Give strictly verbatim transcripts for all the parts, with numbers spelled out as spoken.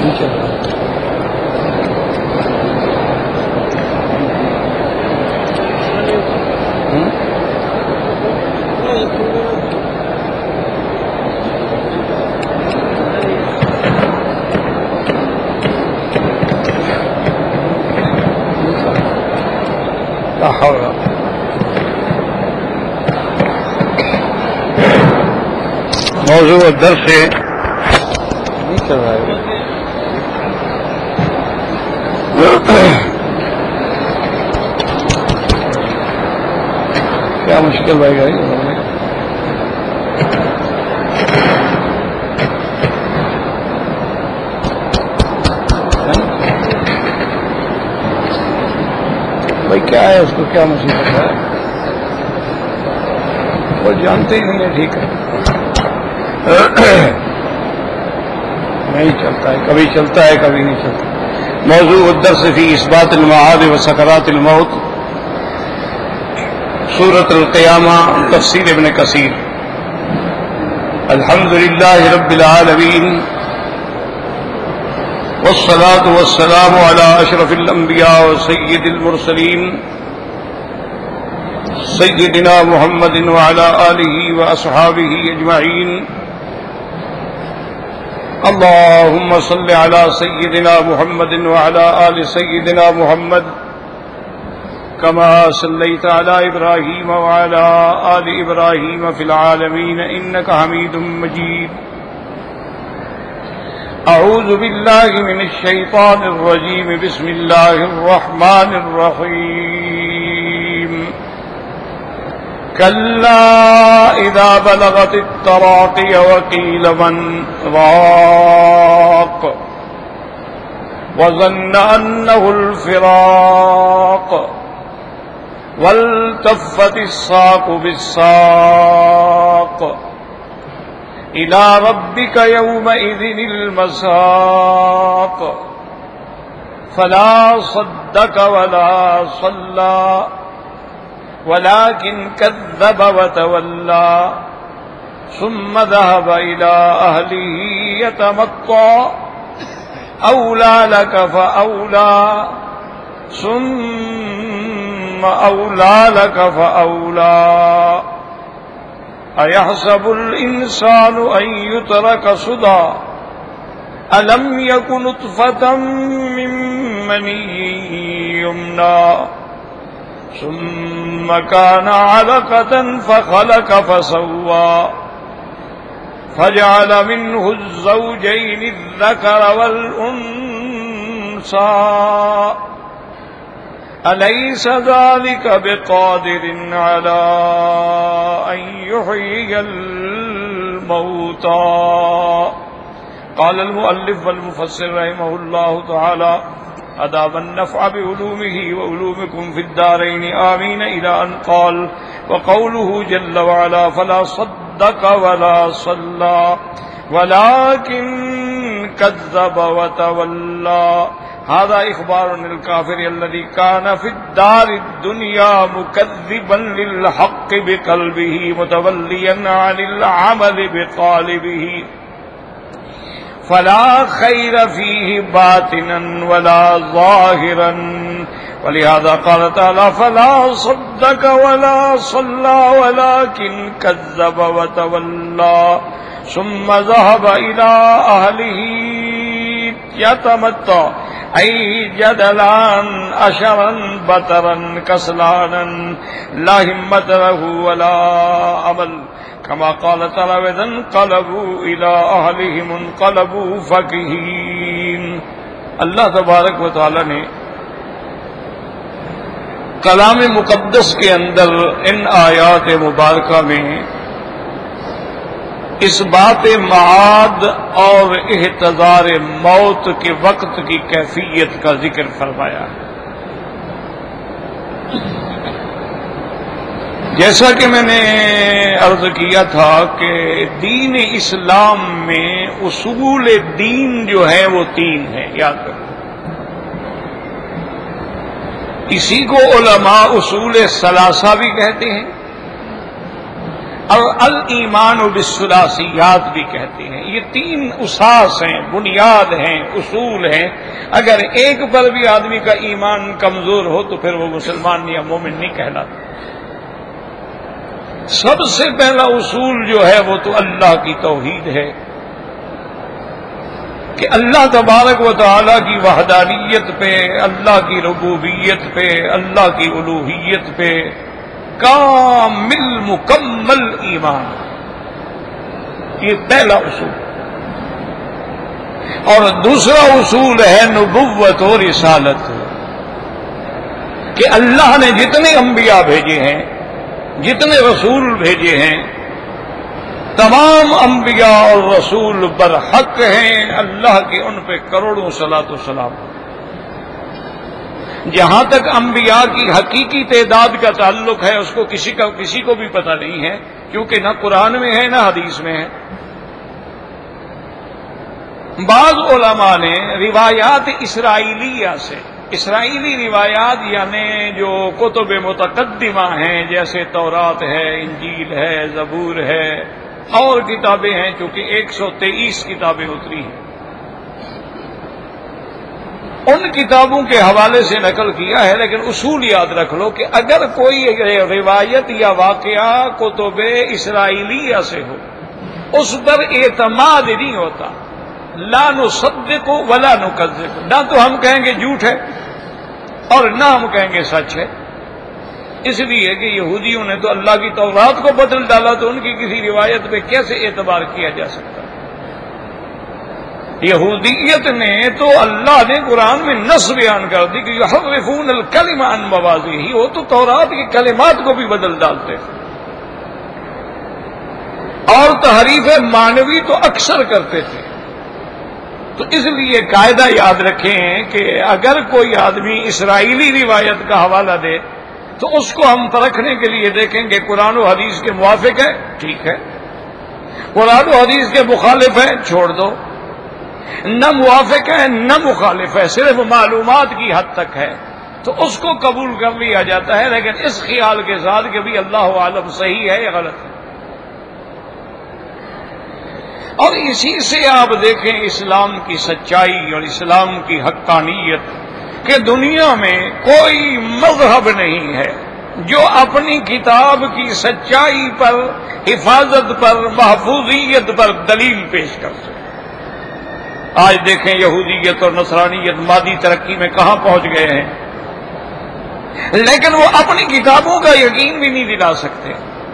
نہیں چل رہا. موضوع الدرس سے نہیں چل رہا ہے. کیا مشکل بھائی گئی بھائی؟ کیا ہے اس کو کیا مصیبت ہے؟ وہ جانتے ہی نہیں ہے. ٹھیک ہے نہیں چلتا ہے، کبھی چلتا ہے کبھی نہیں چلتا. موضوع الدرس فی اثبات المعاد و سکرات الموت، سورۃ القیامہ، تفسیر ابن کثیر. الحمد للہ رب العالمین والصلاة والسلام علی اشرف الانبیاء و سید المرسلین سیدنا محمد وعلی آلہ واصحابہ اجمعین. اللهم صل على سيدنا محمد وعلى آل سيدنا محمد كما صليت على إبراهيم وعلى آل إبراهيم في العالمين إنك حميد مجيد. أعوذ بالله من الشيطان الرجيم. بسم الله الرحمن الرحيم. كلا إذا بلغت التراقي وقيل من راق وظن أنه الفراق والتفت الساق بالساق إلى ربك يومئذ المساق فلا صدق ولا صلى ولكن كذب وتولى ثم ذهب إلى أهله يتمطى أولى لك فأولى ثم أولى لك فأولى أيحسب الإنسان أن يترك سدى ألم يك نطفة من مني يمنى ثم كان علقة فخلق فسوى فجعل منه الزوجين الذكر والأنثى أليس ذلك بقادر على أن يحيي الموتى. قال المؤلف والمفسر رحمه الله تعالى أداب النفع بعلومه وعلومكم في الدارين آمين إلى أن قال وقوله جل وعلا فلا صدق ولا صلى ولكن كذب وتولى. هذا إخبار الكافر الذي كان في الدار الدنيا مكذبا للحق بقلبه متوليا عن العمل بقالبه فلا خير فيه باطنا ولا ظاهرا. ولهذا قال تعالى فلا صدق ولا صلى ولكن كذب وتولى ثم ذهب إلى أهله يتمتع أي جدلان أشرا بطرا كسلانا لا همة له ولا عمل كما قال تعالى وإذا انقلبوا إلى أهلهم انقلبوا فكهين. اللہ تبارک و تعالی نے کلام مقدس کے اندر ان آیات مبارکہ میں اس بات معاد اور احتضار موت کے وقت کی کیفیت کا ذکر فرمایا ہے. جیسا کہ میں نے عرض کیا تھا کہ دین اسلام میں اصول دین جو ہے وہ تین ہے، یاد رکھو. اسی کو علماء اصول ثلاثہ بھی کہتے ہیں. اور الایمان بالثلاثیات بھی کہتے ہیں. یہ تین اساس ہیں، بنیاد ہیں، اصول ہیں. اگر ایک پر بھی آدمی کا ایمان کمزور ہو تو پھر وہ مسلمان یا مومن نہیں کہلاتا. سب سے پہلا اصول جو ہے وہ تو اللہ کی توحید ہے کہ اللہ تبارک و تعالی کی وحدانیت پہ، اللہ کی ربوبیت پہ، اللہ کی الوہیت پہ کامل مکمل ایمان. یہ پہلا اصول. اور دوسرا اصول ہے نبوت و رسالت، کہ اللہ نے جتنے انبیاء بھیجے ہیں، جتنے رسول بھیجے ہیں، تمام انبیاء اور رسول برحق ہیں اللہ کے ان پہ کروڑوں صلاۃ و سلام. جہاں تک انبیاء کی حقیقی تعداد کا تعلق ہے اس کو کسی کا کسی کو بھی پتہ نہیں ہے، کیونکہ نہ قرآن میں ہے نہ حدیث میں ہے. بعض علماء نے روایات اسرائیلیہ سے، اسرائیلی روایات یعنی جو کتب متقدمہ ہیں جیسے تورات ہے، انجیل ہے، زبور ہے، اور کتابیں ہیں، چونکہ ایک سو تیئیس کتابیں اتری ہیں، ان کتابوں کے حوالے سے نقل کیا ہے. لیکن اصول یاد رکھ لو کہ اگر کوئی روایت یا واقعہ کتب اسرائیلیہ سے ہو اس پر اعتماد نہیں ہوتا. لا نصدق ولا نکذب، نہ تو ہم کہیں گے جھوٹ ہے اور نہ ہم کہیں گے سچ ہے. اس لیے کہ یہودیوں نے تو اللہ کی تورات کو بدل ڈالا، تو ان کی کسی روایت پہ کیسے اعتبار کیا جا سکتا؟ یہودیت نے تو اللہ نے قرآن میں نص بیان کر دی کہ یحرفون الکلم عن مواضعہ، وہ تو تورات کے کلمات کو بھی بدل ڈالتے تھے، اور تحریف معنوی تو اکثر کرتے تھے. تو اس لیے قاعدہ یاد رکھیں کہ اگر کوئی آدمی اسرائیلی روایت کا حوالہ دے تو اس کو ہم پرکھنے کے لیے دیکھیں گے قرآن و حدیث کے موافق ہے، ٹھیک ہے. قرآن و حدیث کے مخالف ہے، چھوڑ دو. نہ موافق ہے نہ مخالف ہے، صرف معلومات کی حد تک ہے، تو اس کو قبول کر لیا جاتا ہے، لیکن اس خیال کے ساتھ کہ بھی اللہ عالم صحیح ہے یا غلط ہے. اور اسی سے آپ دیکھیں اسلام کی سچائی اور اسلام کی حقانیت کہ دنیا میں کوئی مذہب نہیں ہے جو اپنی کتاب کی سچائی پر، حفاظت پر، محفوظیت پر دلیل پیش کر سکے. آج دیکھیں یہودیت اور نصرانیت مادی ترقی میں کہاں پہنچ گئے ہیں، لیکن وہ اپنی کتابوں کا یقین بھی نہیں دلا سکتے.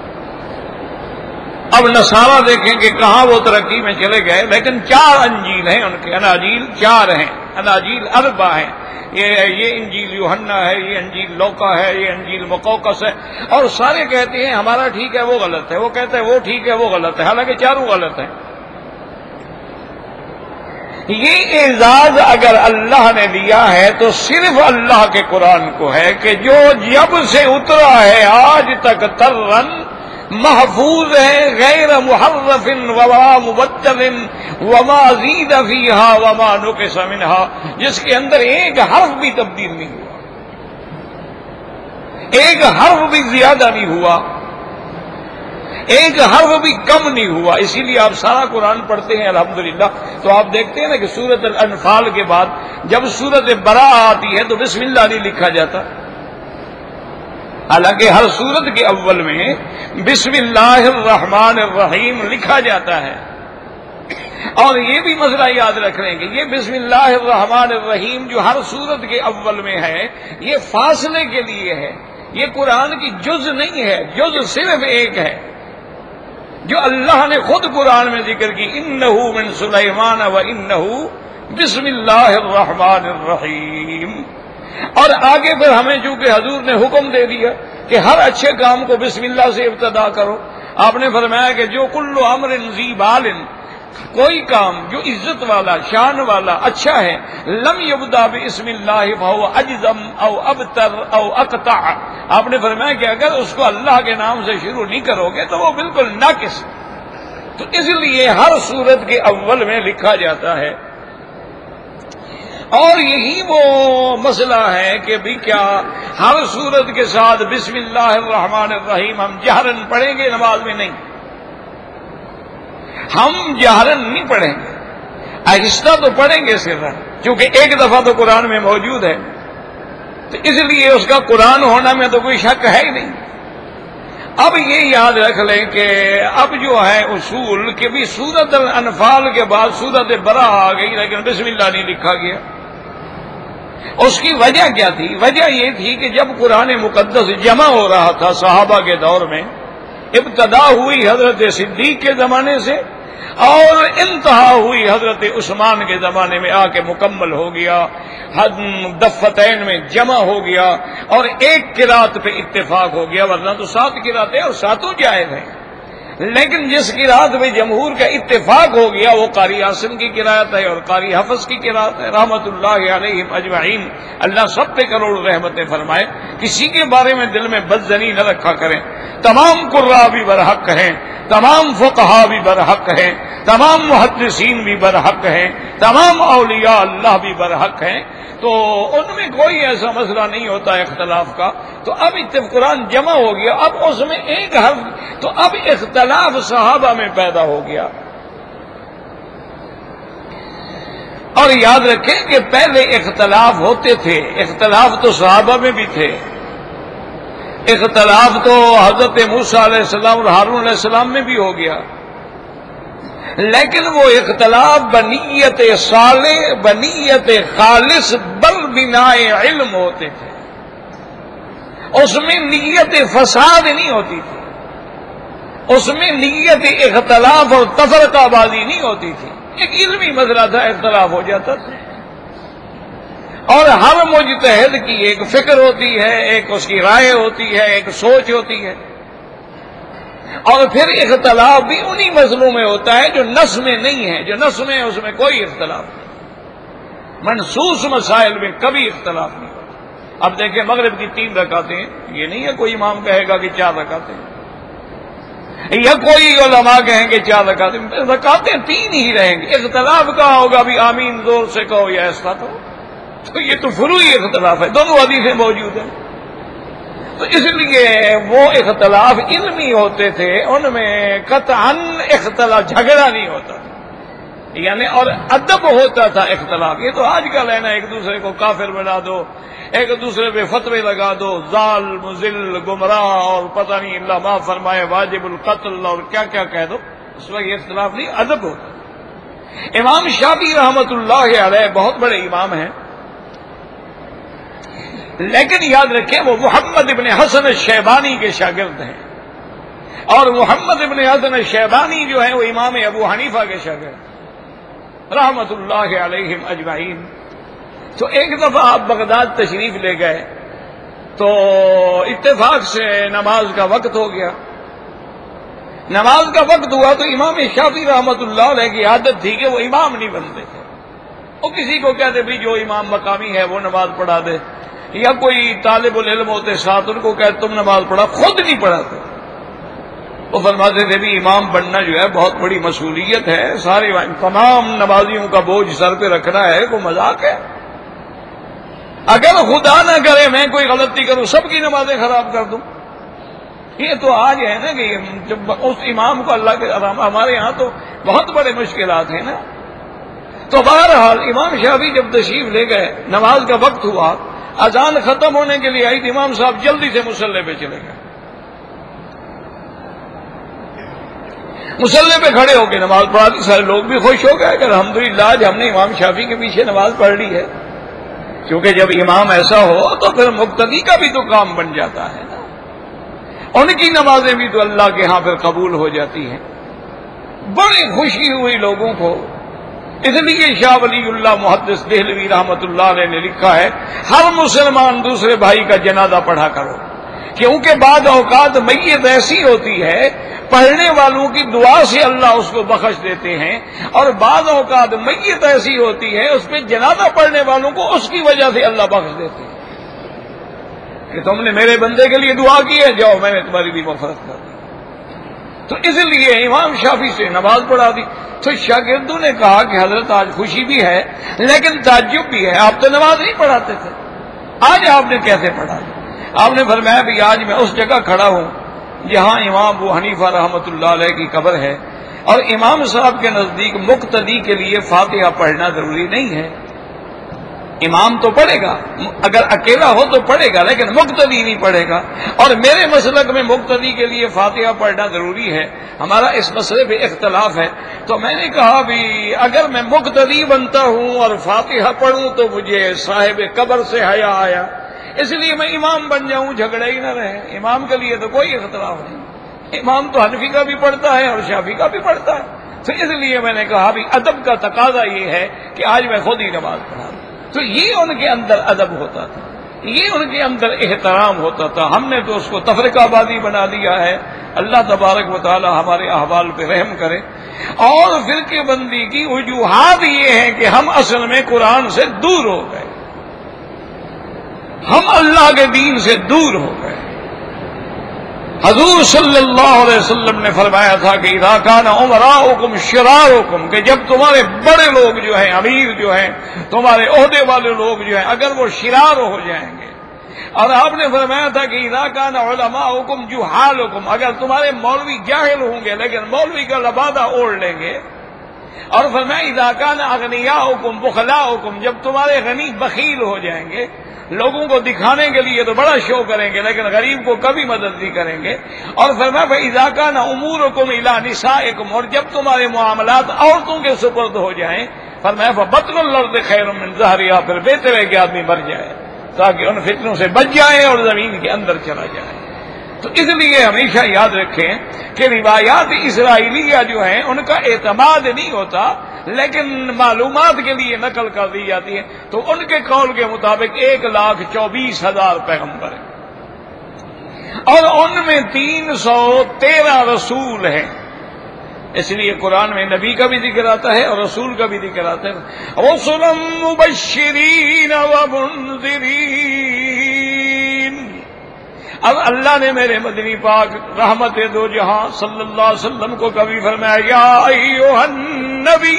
اب نصارہ دیکھیں کہ کہاں وہ ترقی میں چلے گئے، لیکن چار انجیل ہیں ان کے، اناجیل چار ہیں، اناجیل اربع ہیں. یہ یہ انجیل یوحنا ہے، یہ انجیل لوقا ہے، یہ انجیل مقوقس ہے، اور سارے کہتے ہیں ہمارا ٹھیک ہے وہ غلط ہے، وہ کہتے ہیں وہ ٹھیک ہے وہ غلط ہے، حالانکہ چاروں غلط ہیں. یہ اعزاز اگر اللہ نے دیا ہے تو صرف اللہ کے قرآن کو ہے کہ جو جب سے اترا ہے آج تک ترن محفوظ ہے، غیر محرف وما مبدل وما زید فیہا وما نقص منہا، جس کے اندر ایک حرف بھی تبدیل نہیں ہوا، ایک حرف بھی زیادہ نہیں ہوا، ایک حرف بھی کم نہیں ہوا. اسی لیے آپ سارا قرآن پڑھتے ہیں الحمدللہ تو آپ دیکھتے ہیں نا کہ سورۃ الانفال کے بعد جب سورۃ براءہ آتی ہے تو بسم اللہ نہیں لکھا جاتا، حالانکہ ہر سورت کے اول میں بسم اللہ الرحمن الرحیم لکھا جاتا ہے. اور یہ بھی مسئلہ یاد رکھ لیں کہ یہ بسم اللہ الرحمن الرحیم جو ہر سورت کے اول میں ہے یہ فاصلے کے لیے ہے، یہ قرآن کی جز نہیں ہے. جز صرف ایک ہے جو اللہ نے خود قرآن میں ذکر کی، انہو من سلیمان و انہو بسم اللہ الرحمن الرحیم. اور آگے پھر ہمیں چونکہ حضور نے حکم دے دیا کہ ہر اچھے کام کو بسم اللہ سے ابتدا کرو. آپ نے فرمایا کہ جو کل امر ذی بال، کوئی کام جو عزت والا، شان والا، اچھا ہے، لم یبدا بسم اللہ فہو اجزم او ابتر او اقطع. آپ نے فرمایا کہ اگر اس کو اللہ کے نام سے شروع نہیں کرو گے تو وہ بالکل ناقص. تو اس لیے ہر سورت کے اول میں لکھا جاتا ہے. اور یہی وہ مسئلہ ہے کہ بھی کیا ہر صورت کے ساتھ بسم اللہ الرحمن الرحیم ہم جہرن پڑھیں گے؟ نماز میں نہیں، ہم جہرن نہیں پڑھیں گے، آہستہ تو پڑھیں گے سرا، کیونکہ ایک دفعہ تو قرآن میں موجود ہے، تو اس لیے اس کا قرآن ہونا میں تو کوئی شک ہے ہی نہیں۔ اب یہ یاد رکھ لیں کہ اب جو ہے اصول کہ بھی سورت الانفال کے بعد سورت برا آ گئی لیکن بسم اللہ نہیں لکھا گیا۔ اس کی وجہ کیا تھی؟ وجہ یہ تھی کہ جب قرآن مقدس جمع ہو رہا تھا صحابہ کے دور میں، ابتدا ہوئی حضرت صدیق کے زمانے سے اور انتہا ہوئی حضرت عثمان کے زمانے میں آ کے مکمل ہو گیا، دفتین میں جمع ہو گیا اور ایک قرات پہ اتفاق ہو گیا، ورنہ تو سات قراتیں اور ساتوں جائز ہیں، لیکن جس قرات میں جمہور کا اتفاق ہو گیا وہ قاری عاصم کی قرات ہے اور قاری حفظ کی قرات ہے رحمت اللہ علیہم اجمعین۔ اللہ سب پہ کروڑ رحمتیں فرمائے، کسی کے بارے میں دل میں بدظنی نہ رکھا کریں، تمام قراء بھی برحق ہیں، تمام فقہا بھی برحق ہیں، تمام محدثین بھی برحق ہیں، تمام اولیاء اللہ بھی برحق ہیں، تو ان میں کوئی ایسا مسئلہ نہیں ہوتا اختلاف کا۔ تو اب اتفاق قرآن جمع ہو گیا، اب اس میں ایک حرف، تو اب اختلاف صحابہ میں پیدا ہو گیا۔ اور یاد رکھیں کہ پہلے اختلاف ہوتے تھے، اختلاف تو صحابہ میں بھی تھے، اختلاف تو حضرت موسیٰ علیہ السلام اور ہارون علیہ السلام میں بھی ہو گیا، لیکن وہ اختلاف بنیت صالح بنیت خالص بل بنا علم ہوتے تھے، اس میں نیت فساد نہیں ہوتی تھی، اس میں نیت اختلاف اور تفرقہ بازی نہیں ہوتی تھی، ایک علمی مسئلہ تھا، اختلاف ہو جاتا تھا، اور ہر مجتہد کی ایک فکر ہوتی ہے، ایک اس کی رائے ہوتی ہے، ایک سوچ ہوتی ہے، اور پھر اختلاف بھی انہی مسئلوں میں ہوتا ہے جو نص میں نہیں ہے، جو نص میں ہے اس میں کوئی اختلاف نہیں، منصوص مسائل میں کبھی اختلاف نہیں ہوتا۔ اب دیکھیں مغرب کی تین رکعتیں، یہ نہیں ہے کوئی امام کہے گا کہ چار رکعتیں، یا کوئی علماء کہیں گے چار رکعتیں، رکعتیں تین ہی رہیں گے، اختلاف کہا ہوگا بھی آمین زور سے کہو یا ایسا کہو، تو یہ تو فروعی اختلاف ہے، دونوں حدیثیں موجود ہیں۔ تو اس لیے وہ اختلاف علمی ہوتے تھے، ان میں قطعاً اختلاف جھگڑا نہیں ہوتا تھا، یعنی اور ادب ہوتا تھا اختلاف۔ یہ تو آج کل ہے نا، ایک دوسرے کو کافر بنا دو، ایک دوسرے پہ فتوے لگا دو، ضال مضل گمراہ اور پتہ نہیں اللہ ما فرمائے واجب القتل اور کیا کیا کہہ دو، اس وقت یہ اختلاف نہیں، ادب ہوتا۔ امام شافعی رحمت اللہ علیہ بہت بڑے امام ہیں، لیکن یاد رکھیں وہ محمد ابن حسن الشیبانی کے شاگرد ہیں، اور محمد ابن حسن الشیبانی جو ہے وہ امام ابو حنیفہ کے شاگرد رحمت اللہ علیہم اجمعین۔ تو ایک دفعہ آپ بغداد تشریف لے گئے تو اتفاق سے نماز کا وقت ہو گیا، نماز کا وقت ہوا تو امام شافعی رحمت اللہ علیہ کی عادت تھی کہ وہ امام نہیں بنتے تھے، وہ کسی کو کہتے بھی جو امام مقامی ہے وہ نماز پڑھا دے، یا کوئی طالب العلم ہوتے ساتھ ان کو کہتے تم نماز پڑھا، خود نہیں پڑھاتے۔ وہ فرماتے تھے بھی امام بننا جو ہے بہت بڑی مسئولیت ہے، سارے تمام نمازیوں کا بوجھ سر پہ رکھنا ہے، کوئی مذاق ہے؟ اگر خدا نہ کرے میں کوئی غلطی کروں سب کی نمازیں خراب کر دوں۔ یہ تو آج ہے نا کہ جب اس امام کو اللہ کے ہمارے یہاں تو بہت بڑے مشکلات ہیں نا۔ تو بہرحال امام شافعی جب تشریف لے گئے، نماز کا وقت ہوا، اذان ختم ہونے کے لیے آئی تو امام صاحب جلدی سے مصلی پہ چلے گئے، مصلی پہ کھڑے ہو کے نماز پڑھا دی، سارے لوگ بھی خوش ہو گئے کہ الحمدللہ آج ہم نے امام شافعی کے پیچھے نماز پڑھ لی ہے، کیونکہ جب امام ایسا ہو تو پھر مقتدی کا بھی تو کام بن جاتا ہے نا، ان کی نمازیں بھی تو اللہ کے ہاں پھر قبول ہو جاتی ہیں۔ بڑی خوشی ہوئی لوگوں کو، اس لیے شاہ ولی اللہ محدث دہلوی رحمت اللہ علیہ نے لکھا ہے ہر مسلمان دوسرے بھائی کا جنازہ پڑھا کرو، کیونکہ بعض اوقات میت ایسی ہوتی ہے پڑھنے والوں کی دعا سے اللہ اس کو بخش دیتے ہیں، اور بعض اوقات میت ایسی ہوتی ہے اس پہ جنازہ پڑھنے والوں کو اس کی وجہ سے اللہ بخش دیتے ہیں کہ تم نے میرے بندے کے لیے دعا کی ہے، جاؤ میں نے تمہاری بھی مغفرت کر دی۔ تو اس لیے امام شافعی سے نماز پڑھا دی. تو شاگردوں نے کہا کہ حضرت آج خوشی بھی ہے لیکن تعجب بھی ہے، آپ تو نماز نہیں پڑھاتے تھے، آج آپ نے کیسے پڑھا؟ آپ نے فرمایا بھی آج میں اس جگہ کھڑا ہوں جہاں امام ابو حنیفہ رحمۃ اللہ علیہ کی قبر ہے، اور امام صاحب کے نزدیک مقتدی کے لیے فاتحہ پڑھنا ضروری نہیں ہے. امام تو پڑھے گا، اگر اکیلا ہو تو پڑھے گا، لیکن مقتدی نہیں پڑھے گا، اور میرے مسلک میں مقتدی کے لیے فاتحہ پڑھنا ضروری ہے. ہمارا اس مسئلے پہ اختلاف ہے. تو میں نے کہا بھی اگر میں مقتدی بنتا ہوں اور فاتحہ پڑھوں تو مجھے صاحب قبر سے حیا آیا، اس لیے میں امام بن جاؤں، جھگڑا ہی نہ رہے. امام کے لیے تو کوئی اختلاف نہیں، امام تو حنفی کا بھی پڑھتا ہے اور شافعی کا بھی پڑھتا ہے. تو اس لیے میں نے کہا بھی ادب کا تقاضا یہ ہے کہ آج میں خود ہی نماز پڑھا دوں. تو یہ ان کے اندر ادب ہوتا تھا، یہ ان کے اندر احترام ہوتا تھا. ہم نے تو اس کو تفرقہ بازی بنا دیا ہے. اللہ تبارک و تعالی ہمارے احوال پہ رحم کرے. اور فرقے بندی کی وجوہات یہ ہیں کہ ہم اصل میں قرآن سے دور ہو گئے، ہم اللہ کے دین سے دور ہو گئے. حضور صلی اللہ علیہ وسلم نے فرمایا تھا کہ اذا کان امراؤکم شرارکم، کہ جب تمہارے بڑے لوگ جو ہیں، امیر جو ہیں، تمہارے عہدے والے لوگ جو ہیں، اگر وہ شرار ہو جائیں گے. اور آپ نے فرمایا تھا کہ اذا کان علماؤکم جہالکم، اگر تمہارے مولوی جاہل ہوں گے لیکن مولوی کا لبادہ اوڑھ لیں گے. اور فرمایا اذا کان اغنیاؤکم بخلاؤکم، جب تمہارے غنی بخیل ہو جائیں گے، لوگوں کو دکھانے کے لیے تو بڑا شو کریں گے لیکن غریب کو کبھی مدد نہیں کریں گے. اور فرمایا فَإِذَا كَانَ أُمُورُكُمْ إِلَىٰ نِسَائِكُمْ، اور جب تمہارے معاملات عورتوں کے سپرد ہو جائیں، فرمایا فَبَطْنُ الْأَرْضِ خَيْرٌ مِّن ظَهْرِهَا، پھر بہتر ہے کہ آدمی مر جائے تاکہ ان فتنوں سے بچ جائے اور زمین کے اندر چلا جائے. تو اس لیے ہمیشہ یاد رکھیں کہ روایات اسرائیلیہ جو ہیں ان کا اعتماد نہیں ہوتا، لیکن معلومات کے لیے نقل کر دی جاتی ہے. تو ان کے قول کے مطابق ایک لاکھ چوبیس ہزار پیغمبر ہیں اور ان میں تین سو تیرہ رسول ہیں. اس لیے قرآن میں نبی کا بھی ذکر آتا ہے اور رسول کا بھی ذکر آتا ہے. رسلا مبشرین ومنذرین. اب اللہ نے میرے مدنی پاک رحمت دو جہاں صلی اللہ علیہ وسلم کو کبھی فرمایا یا ایھا النبی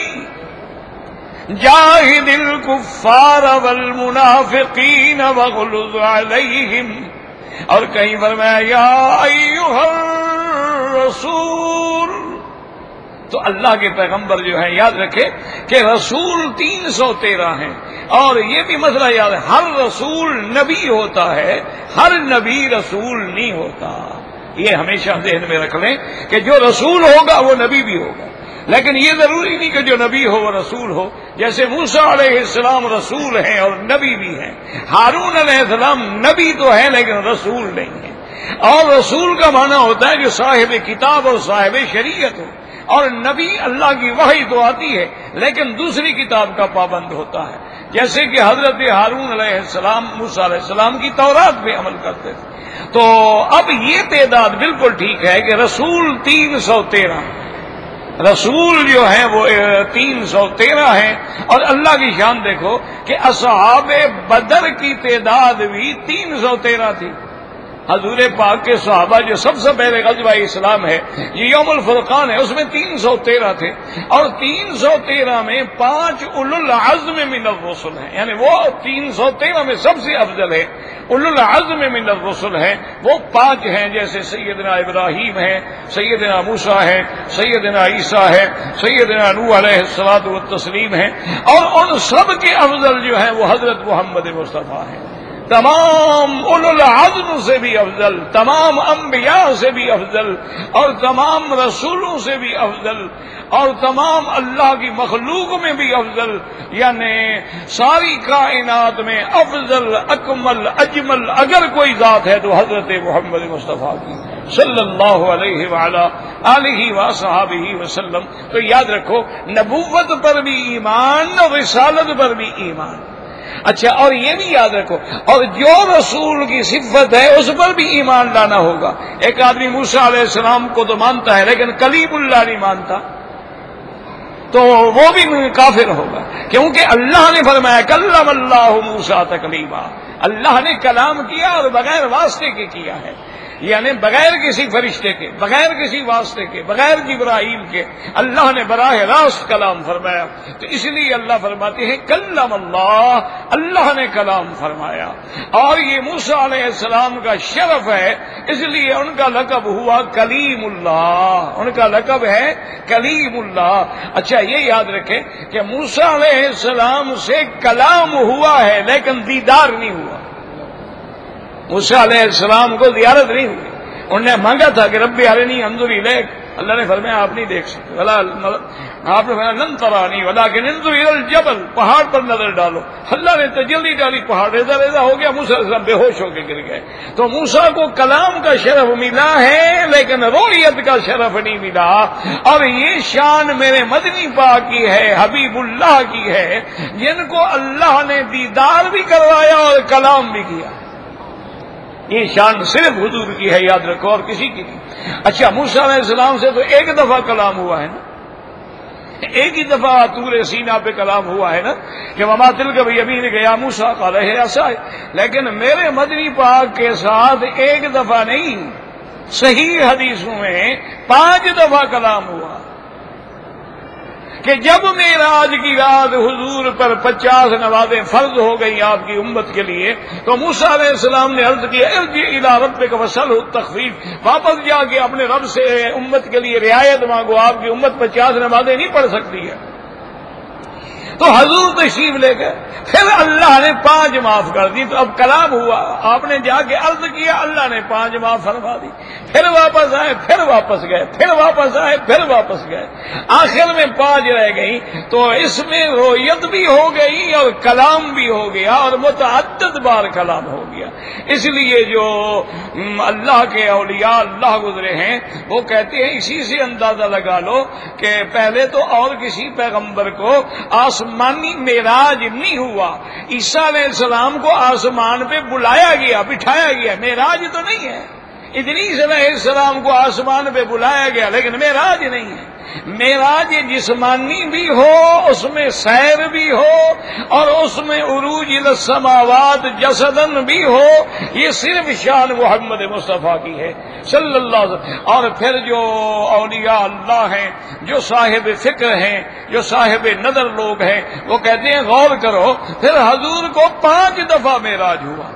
جاہد الکفار والمنافقین واغلظ علیہم، اور کہیں فرمایا یا ایھا الرسول. تو اللہ کے پیغمبر جو ہیں یاد رکھے کہ رسول تین سو تیرہ ہیں. اور یہ بھی مسئلہ یاد ہے، ہر رسول نبی ہوتا ہے، ہر نبی رسول نہیں ہوتا. یہ ہمیشہ ذہن میں رکھ لیں کہ جو رسول ہوگا وہ نبی بھی ہوگا، لیکن یہ ضروری نہیں کہ جو نبی ہو وہ رسول ہو. جیسے موسیٰ علیہ السلام رسول ہیں اور نبی بھی ہیں، ہارون علیہ السلام نبی تو ہے لیکن رسول نہیں ہے. اور رسول کا معنی ہوتا ہے جو صاحب کتاب اور صاحب شریعت ہو. اور نبی اللہ کی وحی تو آتی ہے لیکن دوسری کتاب کا پابند ہوتا ہے، جیسے کہ حضرت ہارون علیہ السلام موسیٰ علیہ السلام کی تورات پہ عمل کرتے تھے. تو اب یہ تعداد بالکل ٹھیک ہے کہ رسول تین سو تیرہ رسول جو ہیں وہ تین سو تیرہ ہیں. اور اللہ کی شان دیکھو کہ اصحاب بدر کی تعداد بھی تین سو تیرہ تھی. حضور پاک کے صحابہ جو سب سے پہلے غزوہ اسلام ہے یہ یوم الفرقان ہے، اس میں تین سو تیرہ تھے. اور تین سو تیرہ میں پانچ اولو العزم من الرسل ہیں، یعنی وہ تین سو تیرہ میں سب سے افضل ہے. اولو العزم من الرسل ہیں وہ پانچ ہیں، جیسے سیدنا ابراہیم ہے، سیدنا موسیٰ ہے، سیدنا عیسیٰ ہے، سیدنا نوح علیہ الصلوۃ والتسلیم ہیں. اور ان سب کے افضل جو ہیں وہ حضرت محمد مصطفیٰ ہیں. تمام اولو العزم سے بھی افضل، تمام انبیاء سے بھی افضل، اور تمام رسولوں سے بھی افضل، اور تمام اللہ کی مخلوق میں بھی افضل. یعنی ساری کائنات میں افضل اکمل اجمل اگر کوئی ذات ہے تو حضرت محمد مصطفیٰ کی صلی اللہ علیہ وعلا آلہ وصحبہ وسلم. تو یاد رکھو نبوت پر بھی ایمان اور رسالت پر بھی ایمان. اچھا، اور یہ بھی یاد رکھو اور جو رسول کی صفت ہے اس پر بھی ایمان لانا ہوگا. ایک آدمی موسیٰ علیہ السلام کو تو مانتا ہے لیکن کلیم اللہ نہیں مانتا تو وہ بھی کافر ہوگا، کیونکہ اللہ نے فرمایا کلم اللہ موسیٰ تکلیما، اللہ نے کلام کیا اور بغیر واسطے کے کیا ہے. یعنی بغیر کسی فرشتے کے، بغیر کسی واسطے کے، بغیر جبرائیل کے اللہ نے براہ راست کلام فرمایا. تو اس لیے اللہ فرماتے ہیں کلم اللہ، اللہ نے کلام فرمایا. اور یہ موسیٰ علیہ السلام کا شرف ہے، اس لیے ان کا لقب ہوا کلیم اللہ، ان کا لقب ہے کلیم اللہ. اچھا یہ یاد رکھیں کہ موسیٰ علیہ السلام سے کلام ہوا ہے لیکن دیدار نہیں ہوا. موسیٰ علیہ السلام کو زیارت نہیں ہوئی. انہوں نے مانگا تھا کہ رب ارنی انظر الیک، اللہ نے فرمایا آپ نہیں دیکھ سکتے. ولا آپ نے فرمایا لن ترانی ولکن انظر الی الجبل، پہاڑ پر نظر ڈالو. اللہ نے تجلی ڈالی، پہاڑ ریزہ ریزہ ہو گیا، موسیٰ علیہ السلام بے ہوش ہو کے گر گئے. تو موسیٰ کو کلام کا شرف ملا ہے لیکن رویت کا شرف نہیں ملا. اور یہ شان میرے مدنی پاک کی ہے، حبیب اللہ کی ہے، جن کو اللہ نے دیدار بھی کروایا اور کلام بھی کیا. یہ شان صرف حضور کی ہے، یاد رکھو، اور کسی کی نہیں. اچھا موسیٰ علیہ السلام سے تو ایک دفعہ کلام ہوا ہے نا، ایک ہی دفعہ طور سینا پہ کلام ہوا ہے نا کہ وما تلک بیمینک یا موسیٰ قال ہی عصای. لیکن میرے مدنی پاک کے ساتھ ایک دفعہ نہیں، صحیح حدیثوں میں پانچ دفعہ کلام ہوا کہ جب معراج کی رات حضور پر پچاس نمازیں فرض ہو گئی آپ کی امت کے لیے، تو موسیٰ علیہ السلام نے عرض کیا ارجع الی ربک واسألہ التخفیف، واپس جا کے اپنے رب سے امت کے لیے رعایت مانگو، آپ کی امت پچاس نمازیں نہیں پڑھ سکتی ہے. تو حضور تشریف لے گئے، پھر اللہ نے پانچ معاف کر دی. تو اب کلام ہوا، آپ نے جا کے عرض کیا، اللہ نے پانچ معاف فرما دی. پھر واپس آئے، پھر واپس گئے، پھر واپس آئے، پھر واپس گئے، آخر میں پانچ رہ گئی. تو اس میں رویت بھی ہو گئی اور کلام بھی ہو گیا اور متعدد بار کلام ہو گیا. اس لیے جو اللہ کے اولیاء اللہ گزرے ہیں وہ کہتے ہیں اسی سے اندازہ لگا لو کہ پہلے تو اور کسی پیغمبر کو آسمانی معراج نہیں ہوا. عیسیٰ علیہ السلام کو آسمان پہ بلایا گیا، بٹھایا گیا، معراج تو نہیں ہے. ادریس علیہ السلام کو آسمان پہ بلایا گیا لیکن معراج نہیں ہے. معراج جسمانی بھی ہو، اس میں سیر بھی ہو، اور اس میں عروج الی السماوات جسدن بھی ہو، یہ صرف شان محمد مصطفیٰ کی ہے صلی اللہ علیہ وسلم. اور پھر جو اولیاء اللہ ہیں، جو صاحب فکر ہیں، جو صاحب نظر لوگ ہیں، وہ کہتے ہیں غور کرو، پھر حضور کو پانچ دفعہ معراج ہوا.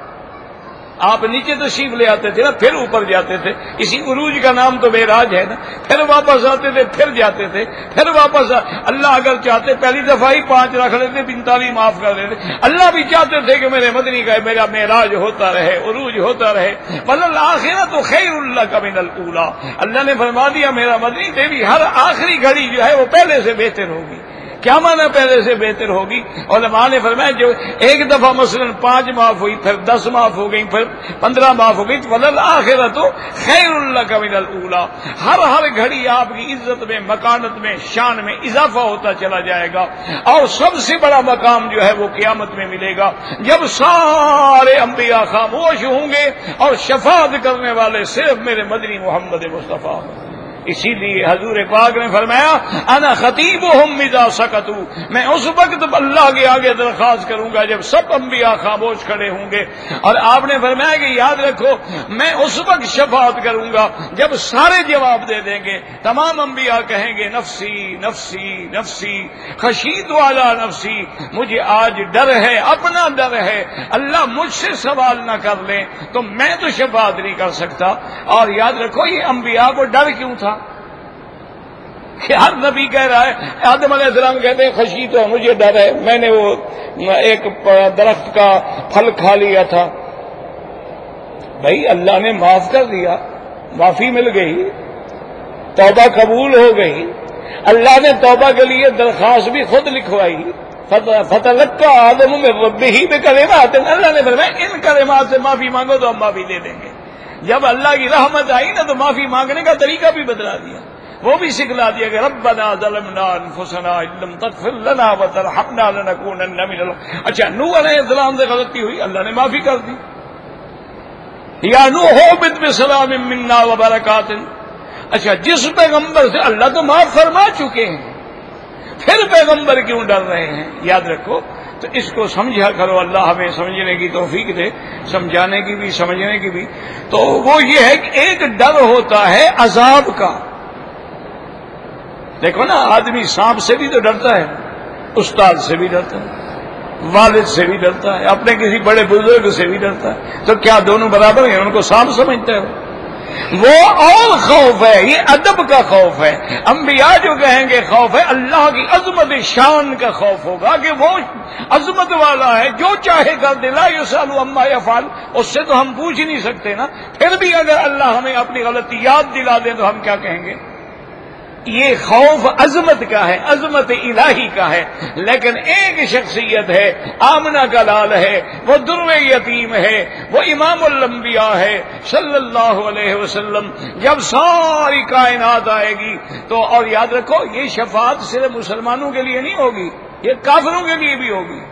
آپ نیچے تشریف لے آتے تھے نا، پھر اوپر جاتے تھے، اسی عروج کا نام تو معراج ہے نا. پھر واپس آتے تھے، پھر جاتے تھے، پھر واپس آ... اللہ اگر چاہتے پہلی دفعہ ہی پانچ رکھ لیتے، پینتالیس معاف کر دیتے. اللہ بھی چاہتے تھے کہ میرے مدنی کا میرا معراج ہوتا رہے، عروج ہوتا رہے. والآخرۃ خیر لک من الاولی، اللہ نے فرما دیا میرا مدنی تیری ہر آخری گھڑی جو ہے وہ پہلے سے بہتر ہوگی. کیا معنی پہلے سے بہتر ہوگی؟ علماء نے فرمایا جو ایک دفعہ مثلا پانچ معاف ہوئی، پھر دس معاف ہو گئی، پھر پندرہ معاف ہو گئی، وَلَلْآخِرَةُ خَيْرٌ لَكَ مِنَ الْأُولَىٰ. ہر ہر گھڑی آپ کی عزت میں، مکانت میں، شان میں اضافہ ہوتا چلا جائے گا. اور سب سے بڑا مقام جو ہے وہ قیامت میں ملے گا جب سارے انبیاء خاموش ہوں گے اور شفاعت کرنے والے صرف میرے مدنی محمد مصطفیٰ. اسی لیے حضور پاک نے فرمایا انا خطیبہم اذا سکتوا، میں اس وقت اللہ کے آگے درخواست کروں گا جب سب انبیاء خاموش کھڑے ہوں گے. اور آپ نے فرمایا کہ یاد رکھو میں اس وقت شفاعت کروں گا جب سارے جواب دے دیں گے. تمام انبیاء کہیں گے نفسی نفسی نفسی خشیت والا نفسی، مجھے آج ڈر ہے، اپنا ڈر ہے، اللہ مجھ سے سوال نہ کر لیں تو میں تو شفاعت نہیں کر سکتا. اور یاد رکھو یہ انبیاء کو ڈر کیوں تھا کہ ہر نبی کہہ رہا ہے. آدم علیہ السلام کہتے ہیں خشیت ہے، مجھے ڈر ہے، میں نے وہ ایک درخت کا پھل کھا لیا تھا. بھائی اللہ نے معاف کر دیا، معافی مل گئی، توبہ قبول ہو گئی. اللہ نے توبہ کے لیے درخواست بھی خود لکھوائی. فتلقى آدم من ربه بکلمات، اللہ نے فرمایا ان کلمات سے معافی مانگو تو ہم معافی دے دیں گے. جب اللہ کی رحمت آئی نا تو معافی مانگنے کا طریقہ بھی بدلا دیا، وہ بھی سکھلا دیا کہ ربنا ظلمنا انفسنا ان لم تغفر لنا وترحمنا لنكونن من ال... اچھا نوح علیہ السلام سے غلطی ہوئی، اللہ نے معافی کر دی. یا نوح اهبط بسلام منا وبرکات. اچھا جس پیغمبر سے اللہ تو معاف فرما چکے ہیں، پھر پیغمبر کیوں ڈر رہے ہیں؟ یاد رکھو تو اس کو سمجھا کرو، اللہ ہمیں سمجھنے کی توفیق دے، سمجھانے کی بھی سمجھنے کی بھی۔ تو وہ یہ ہے کہ ایک ڈر ہوتا ہے عذاب کا۔ دیکھو نا، آدمی سانپ سے بھی تو ڈرتا ہے، استاد سے بھی ڈرتا ہے، والد سے بھی ڈرتا ہے، اپنے کسی بڑے بزرگ سے بھی ڈرتا ہے، تو کیا دونوں برابر ہیں؟ ان کو سانپ سمجھتا ہے وہ اور خوف ہے، یہ ادب کا خوف ہے۔ انبیاء جو کہیں گے خوف ہے، اللہ کی عظمت شان کا خوف ہوگا کہ وہ عظمت والا ہے، جو چاہے کر دے، لا یسأل عما یفعل، اس سے تو ہم پوچھ ہی نہیں سکتے نا۔ پھر بھی اگر اللہ ہمیں اپنی غلطی یاد دلا دے تو ہم کیا کہیں گے؟ یہ خوف عظمت کا ہے، عظمت الہی کا ہے۔ لیکن ایک شخصیت ہے، آمنہ کا لال ہے، وہ در یتیم ہے، وہ امام الانبیاء ہے صلی اللہ علیہ وسلم۔ جب ساری کائنات آئے گی تو، اور یاد رکھو یہ شفاعت صرف مسلمانوں کے لیے نہیں ہوگی، یہ کافروں کے لیے بھی ہوگی،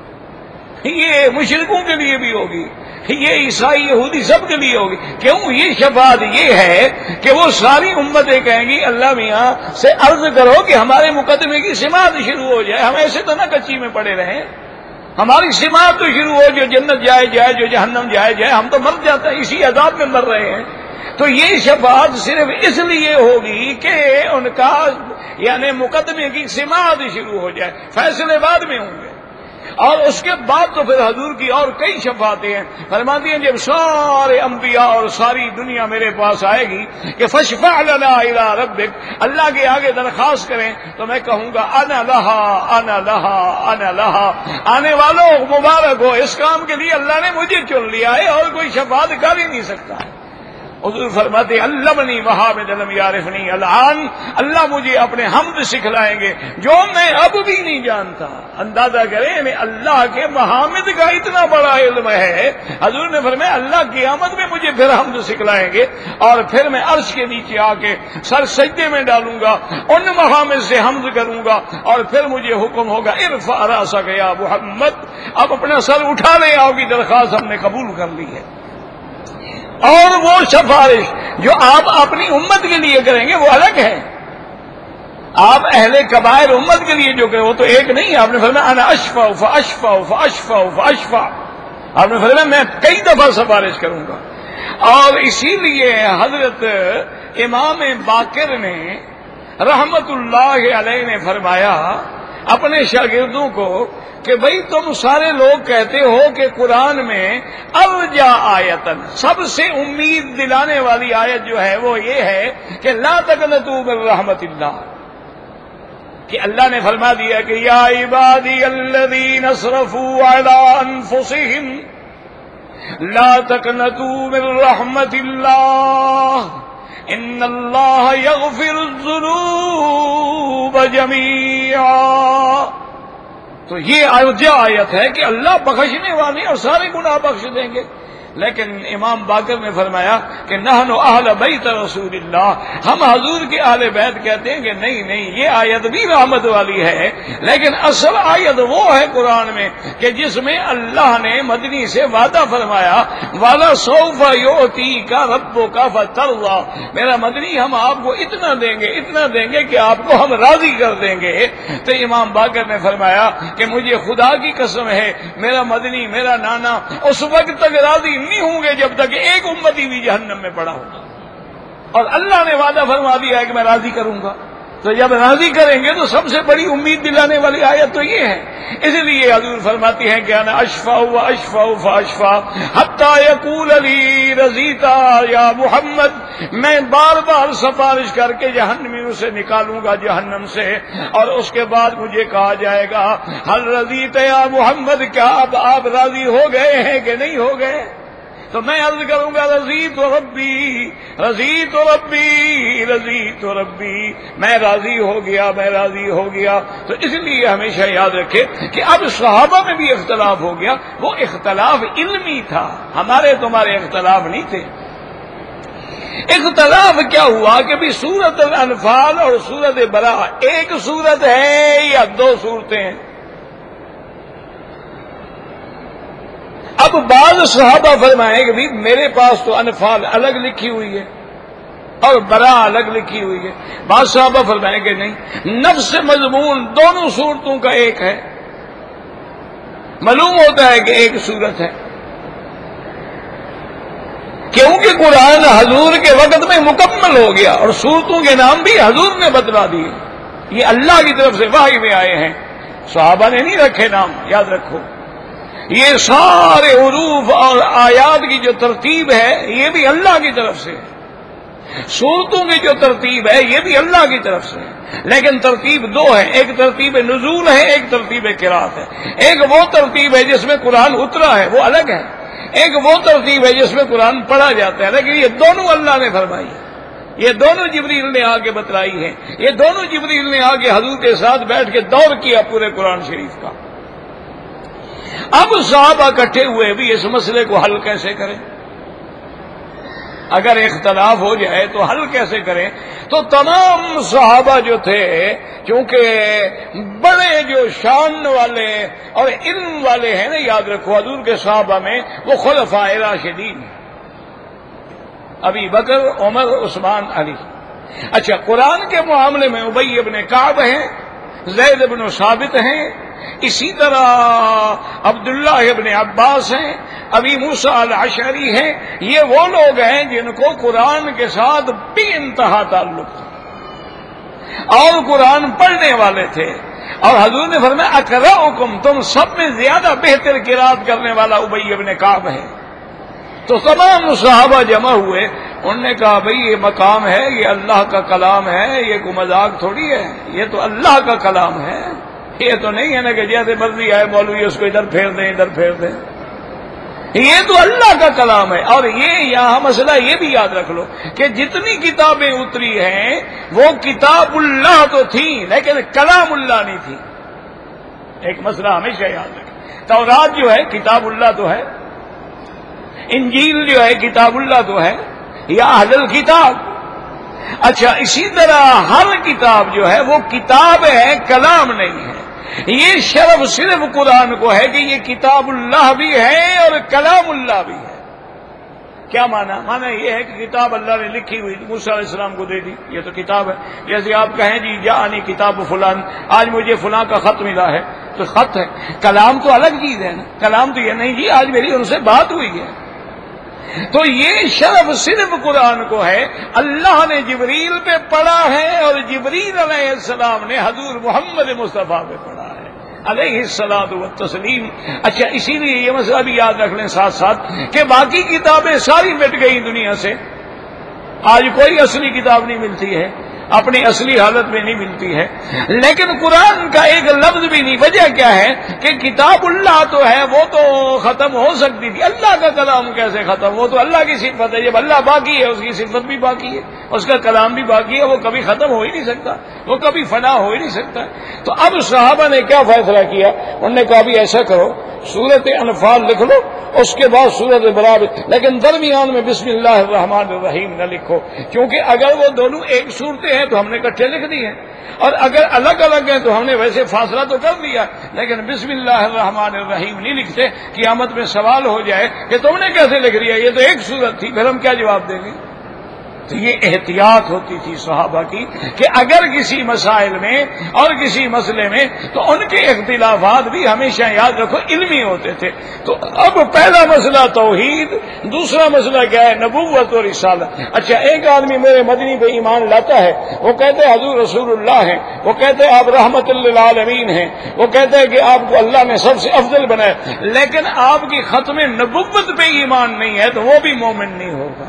یہ مشرکوں کے لیے بھی ہوگی، یہ عیسائی یہودی سب کے لیے ہوگی۔ کیوں؟ یہ شفاعت یہ ہے کہ وہ ساری امتیں کہیں گی اللہ میاں سے عرض کرو کہ ہمارے مقدمے کی سماعت شروع ہو جائے، ہم ایسے تو نہ کچی میں پڑے رہیں، ہماری سماعت تو شروع ہو، جو جنت جائے جائے، جو جہنم جائے جائے، ہم تو مر جاتے ہیں، اسی عذاب میں مر رہے ہیں۔ تو یہ شفاعت صرف اس لیے ہوگی کہ ان کا یعنی مقدمے کی سماعت شروع ہو جائے، فیصلے بعد میں ہوں گے۔ اور اس کے بعد تو پھر حضور کی اور کئی شفاعتیں ہیں، فرماتی ہیں جب سارے انبیاء اور ساری دنیا میرے پاس آئے گی کہ فشفع لنا الی ربک، اللہ کے آگے درخواست کریں، تو میں کہوں گا انا لہا انا لہا انا لہا، آنے والوں مبارک ہو، اس کام کے لیے اللہ نے مجھے چن لیا ہے، اور کوئی شفاعت کر ہی نہیں سکتا۔ حضور فرماتے علمنی محامد لم یعرفنی الآن، اللہ مجھے اپنے حمد سکھلائیں گے جو میں اب بھی نہیں جانتا۔ اندازہ کریں میں اللہ کے محامد کا اتنا بڑا علم ہے۔ حضور نے فرمایا اللہ قیامت میں مجھے پھر حمد سکھلائیں گے، اور پھر میں عرش کے نیچے آ کے سر سجدے میں ڈالوں گا، ان محامد سے حمد کروں گا، اور پھر مجھے حکم ہوگا ارفع راسک یا محمد، اب اپنا سر اٹھا لے، آپ کی درخواست ہم نے قبول کر لی ہے۔ اور وہ سفارش جو آپ اپنی امت کے لیے کریں گے وہ الگ ہے، آپ اہل کبائر امت کے لیے جو کریں وہ تو ایک نہیں۔ آپ نے فرمایا انا اشفع فاشفع فاشفع فاشفع، آپ نے فرمایا میں کئی دفعہ سفارش کروں گا۔ اور اسی لیے حضرت امام باقر نے رحمت اللہ علیہ نے فرمایا اپنے شاگردوں کو کہ بھئی تم سارے لوگ کہتے ہو کہ قرآن میں ارجا آیتن، سب سے امید دلانے والی آیت جو ہے وہ یہ ہے کہ لا تقنطوا من رحمت اللہ، کہ اللہ نے فرما دیا کہ یا عبادی الذین اسرفوا علی انفسہم لا تقنطوا من رحمت اللہ ان اللہ یغفر الذنوب جمیعا۔ تو یہ آیت ہے کہ اللہ بخشنے والے اور سارے گناہ بخش دیں گے۔ لیکن امام باقر نے فرمایا کہ نحن اہل بیت رسول اللہ، ہم حضور کے اہل بیت کہتے ہیں کہ نہیں نہیں، یہ آیت بھی رحمت والی ہے، لیکن اصل آیت وہ ہے قرآن میں کہ جس میں اللہ نے مدنی سے وعدہ فرمایا وَلَسَوْفَ يُؤْتِيكَ رَبُّكَ فَتَرْضَىٰ، میرا مدنی ہم آپ کو اتنا دیں گے اتنا دیں گے کہ آپ کو ہم راضی کر دیں گے۔ تو امام باقر نے فرمایا کہ مجھے خدا کی قسم ہے میرا مدنی میرا نانا اس وقت تک راضی نہیں ہوں گے جب تک ایک امتی بھی جہنم میں پڑا ہوگا، اور اللہ نے وعدہ فرما دیا ہے کہ میں راضی کروں گا۔ تو جب راضی کریں گے تو سب سے بڑی امید دلانے والی آیت تو یہ ہے۔ اس لیے حضور فرماتی ہیں کہ انا اشفع و اشفع فاشفع حتی یقول لی رضیتا یا محمد، میں بار بار سفارش کر کے جہنمیوں سے نکالوں گا جہنم سے، اور اس کے بعد مجھے کہا جائے گا ہل رضیت یا محمد، کیا اب آپ راضی ہو گئے ہیں کہ نہیں ہو گئے؟ تو میں عرض کروں گا رضیت ربی رضیت ربی رضیت ربی، میں راضی ہو گیا میں راضی ہو گیا۔ تو اس لیے ہمیشہ یاد رکھے کہ اب صحابہ میں بھی اختلاف ہو گیا، وہ اختلاف علمی تھا، ہمارے تمہارے اختلاف نہیں تھے۔ اختلاف کیا ہوا کہ بھی سورت الانفال اور سورت براء ایک سورت ہے یا دو صورتیں ہیں؟ اب بعض صحابہ فرمائیں کہ بھی میرے پاس تو انفال الگ لکھی ہوئی ہے اور براء الگ لکھی ہوئی ہے، بعض صحابہ فرمائیں کہ نہیں، نفس مضمون دونوں صورتوں کا ایک ہے۔ معلوم ہوتا ہے کہ ایک سورت ہے، کیونکہ قرآن حضور کے وقت میں مکمل ہو گیا اور سورتوں کے نام بھی حضور نے بتلا دیے، یہ اللہ کی طرف سے وحی میں آئے ہیں، صحابہ نے نہیں رکھے نام، یاد رکھو۔ یہ سارے حروف اور آیات کی جو ترتیب ہے یہ بھی اللہ کی طرف سے ہے، سورتوں کی جو ترتیب ہے یہ بھی اللہ کی طرف سے ہے، لیکن ترتیب دو ہے، ایک ترتیب نزول ہے، ایک ترتیب قرات ہے۔ ایک وہ ترتیب ہے جس میں قرآن اترا ہے، وہ الگ ہے، ایک وہ ترتیب ہے جس میں قرآن پڑھا جاتا ہے، لیکن یہ دونوں اللہ نے فرمائی ہے، یہ دونوں جبریل نے آ کے بتلائی ہیں، یہ دونوں جبریل نے آ کے حضور کے ساتھ بیٹھ کے دور کیا پورے قرآن شریف کا۔ اب صحابہ اکٹھے ہوئے بھی اس مسئلے کو حل کیسے کریں؟ اگر اختلاف ہو جائے تو حل کیسے کریں؟ تو تمام صحابہ جو تھے، چونکہ بڑے جو شان والے اور علم والے ہیں نا، یاد رکھو حضور کے صحابہ میں وہ خلفائے راشدین، ابی بکر، عمر، عثمان، علی۔ اچھا، قرآن کے معاملے میں ابی ابن کعب ہیں، زید بن ثابت ہیں، اسی طرح عبداللہ ابن عباس ہیں، ابی موسیٰ الاشعری ہیں، یہ وہ لوگ ہیں جن کو قرآن کے ساتھ بے انتہا تعلق تھا اور قرآن پڑھنے والے تھے، اور حضور نے فرمایا اقرأکم، تم سب میں زیادہ بہتر قرات کرنے والا ابی ابن کعب ہے۔ تو تمام صحابہ جمع ہوئے، انہوں نے کہا بھئی یہ مقام ہے، یہ اللہ کا کلام ہے، یہ کوئی مذاق تھوڑی ہے، یہ تو اللہ کا کلام ہے، یہ تو نہیں ہے نا کہ جیسے مرضی آئے مولوی اس کو ادھر پھیر دیں ادھر پھیر دیں، یہ تو اللہ کا کلام ہے۔ اور یہ یہاں مسئلہ یہ بھی یاد رکھ لو کہ جتنی کتابیں اتری ہیں وہ کتاب اللہ تو تھیں لیکن کلام اللہ نہیں تھی، ایک مسئلہ ہمیشہ یاد رکھیں۔ تورات جو ہے کتاب اللہ تو ہے، انجیل جو ہے کتاب اللہ تو ہے، یا اہل الکتاب۔ اچھا، اسی طرح ہر کتاب جو ہے وہ کتاب ہے، کلام نہیں ہے۔ یہ شرف صرف قرآن کو ہے کہ یہ کتاب اللہ بھی ہے اور کلام اللہ بھی ہے۔ کیا مانا؟ مانا یہ ہے کہ کتاب اللہ نے لکھی ہوئی موسیٰ علیہ السلام کو دے دی، یہ تو کتاب ہے۔ جیسے آپ کہیں جی جاءنی کتاب فلان، آج مجھے فلاں کا خط ملا ہے، تو خط ہے، کلام تو الگ چیز ہے نا، کلام تو یہ نہیں جی آج میری ان سے بات ہوئی ہے۔ تو یہ شرف صرف قرآن کو ہے، اللہ نے جبریل پہ پڑھا ہے اور جبریل علیہ السلام نے حضور محمد مصطفیٰ پہ پڑھا ہے علیہ الصلاۃ والتسلیم۔ اچھا، اسی لیے یہ مسئلہ بھی یاد رکھ لیں ساتھ ساتھ کہ باقی کتابیں ساری مٹ گئی دنیا سے، آج کوئی اصلی کتاب نہیں ملتی ہے، اپنی اصلی حالت میں نہیں ملتی ہے، لیکن قرآن کا ایک لفظ بھی نہیں۔ وجہ کیا ہے کہ کتاب اللہ تو ہے، وہ تو ختم ہو سکتی تھی، اللہ کا کلام کیسے ختم؟ وہ تو اللہ کی صفت ہے، جب اللہ باقی ہے اس کی صفت بھی باقی ہے، اس کا کلام بھی باقی ہے، وہ کبھی ختم ہو ہی نہیں سکتا، وہ کبھی فنا ہو ہی نہیں سکتا۔ تو اب صحابہ نے کیا فیصلہ کیا؟ انہوں نے کہا بھی ایسا کرو، سورت انفال لکھ لو، اس کے بعد سورت برابر، لیکن درمیان میں بسم اللہ الرحمن الرحیم نہ لکھو، کیونکہ اگر وہ دونوں ایک صورتیں ہیں تو ہم نے اکٹھے لکھ دی ہیں، اور اگر الگ الگ ہیں تو ہم نے ویسے فاصلہ تو کر دیا، لیکن بسم اللہ الرحمن الرحیم نہیں لکھتے، قیامت میں سوال ہو جائے کہ تم نے کیسے لکھ دیا، یہ تو ایک صورت تھی، پھر ہم کیا جواب دیں گے؟ تو یہ احتیاط ہوتی تھی صحابہ کی کہ اگر کسی مسائل میں اور کسی مسئلے میں تو ان کے اختلافات بھی ہمیشہ یاد رکھو علمی ہوتے تھے۔ تو اب پہلا مسئلہ توحید، دوسرا مسئلہ کیا ہے؟ نبوت اور رسالت۔ اچھا، ایک آدمی میرے مدنی پہ ایمان لاتا ہے، وہ کہتے ہیں حضور رسول اللہ ہیں، وہ کہتے ہیں آپ رحمت للعالمین ہیں، وہ کہتے ہیں کہ آپ کو اللہ نے سب سے افضل بنایا، لیکن آپ کی ختم نبوت پہ ایمان نہیں ہے تو وہ بھی مومن نہیں ہوگا۔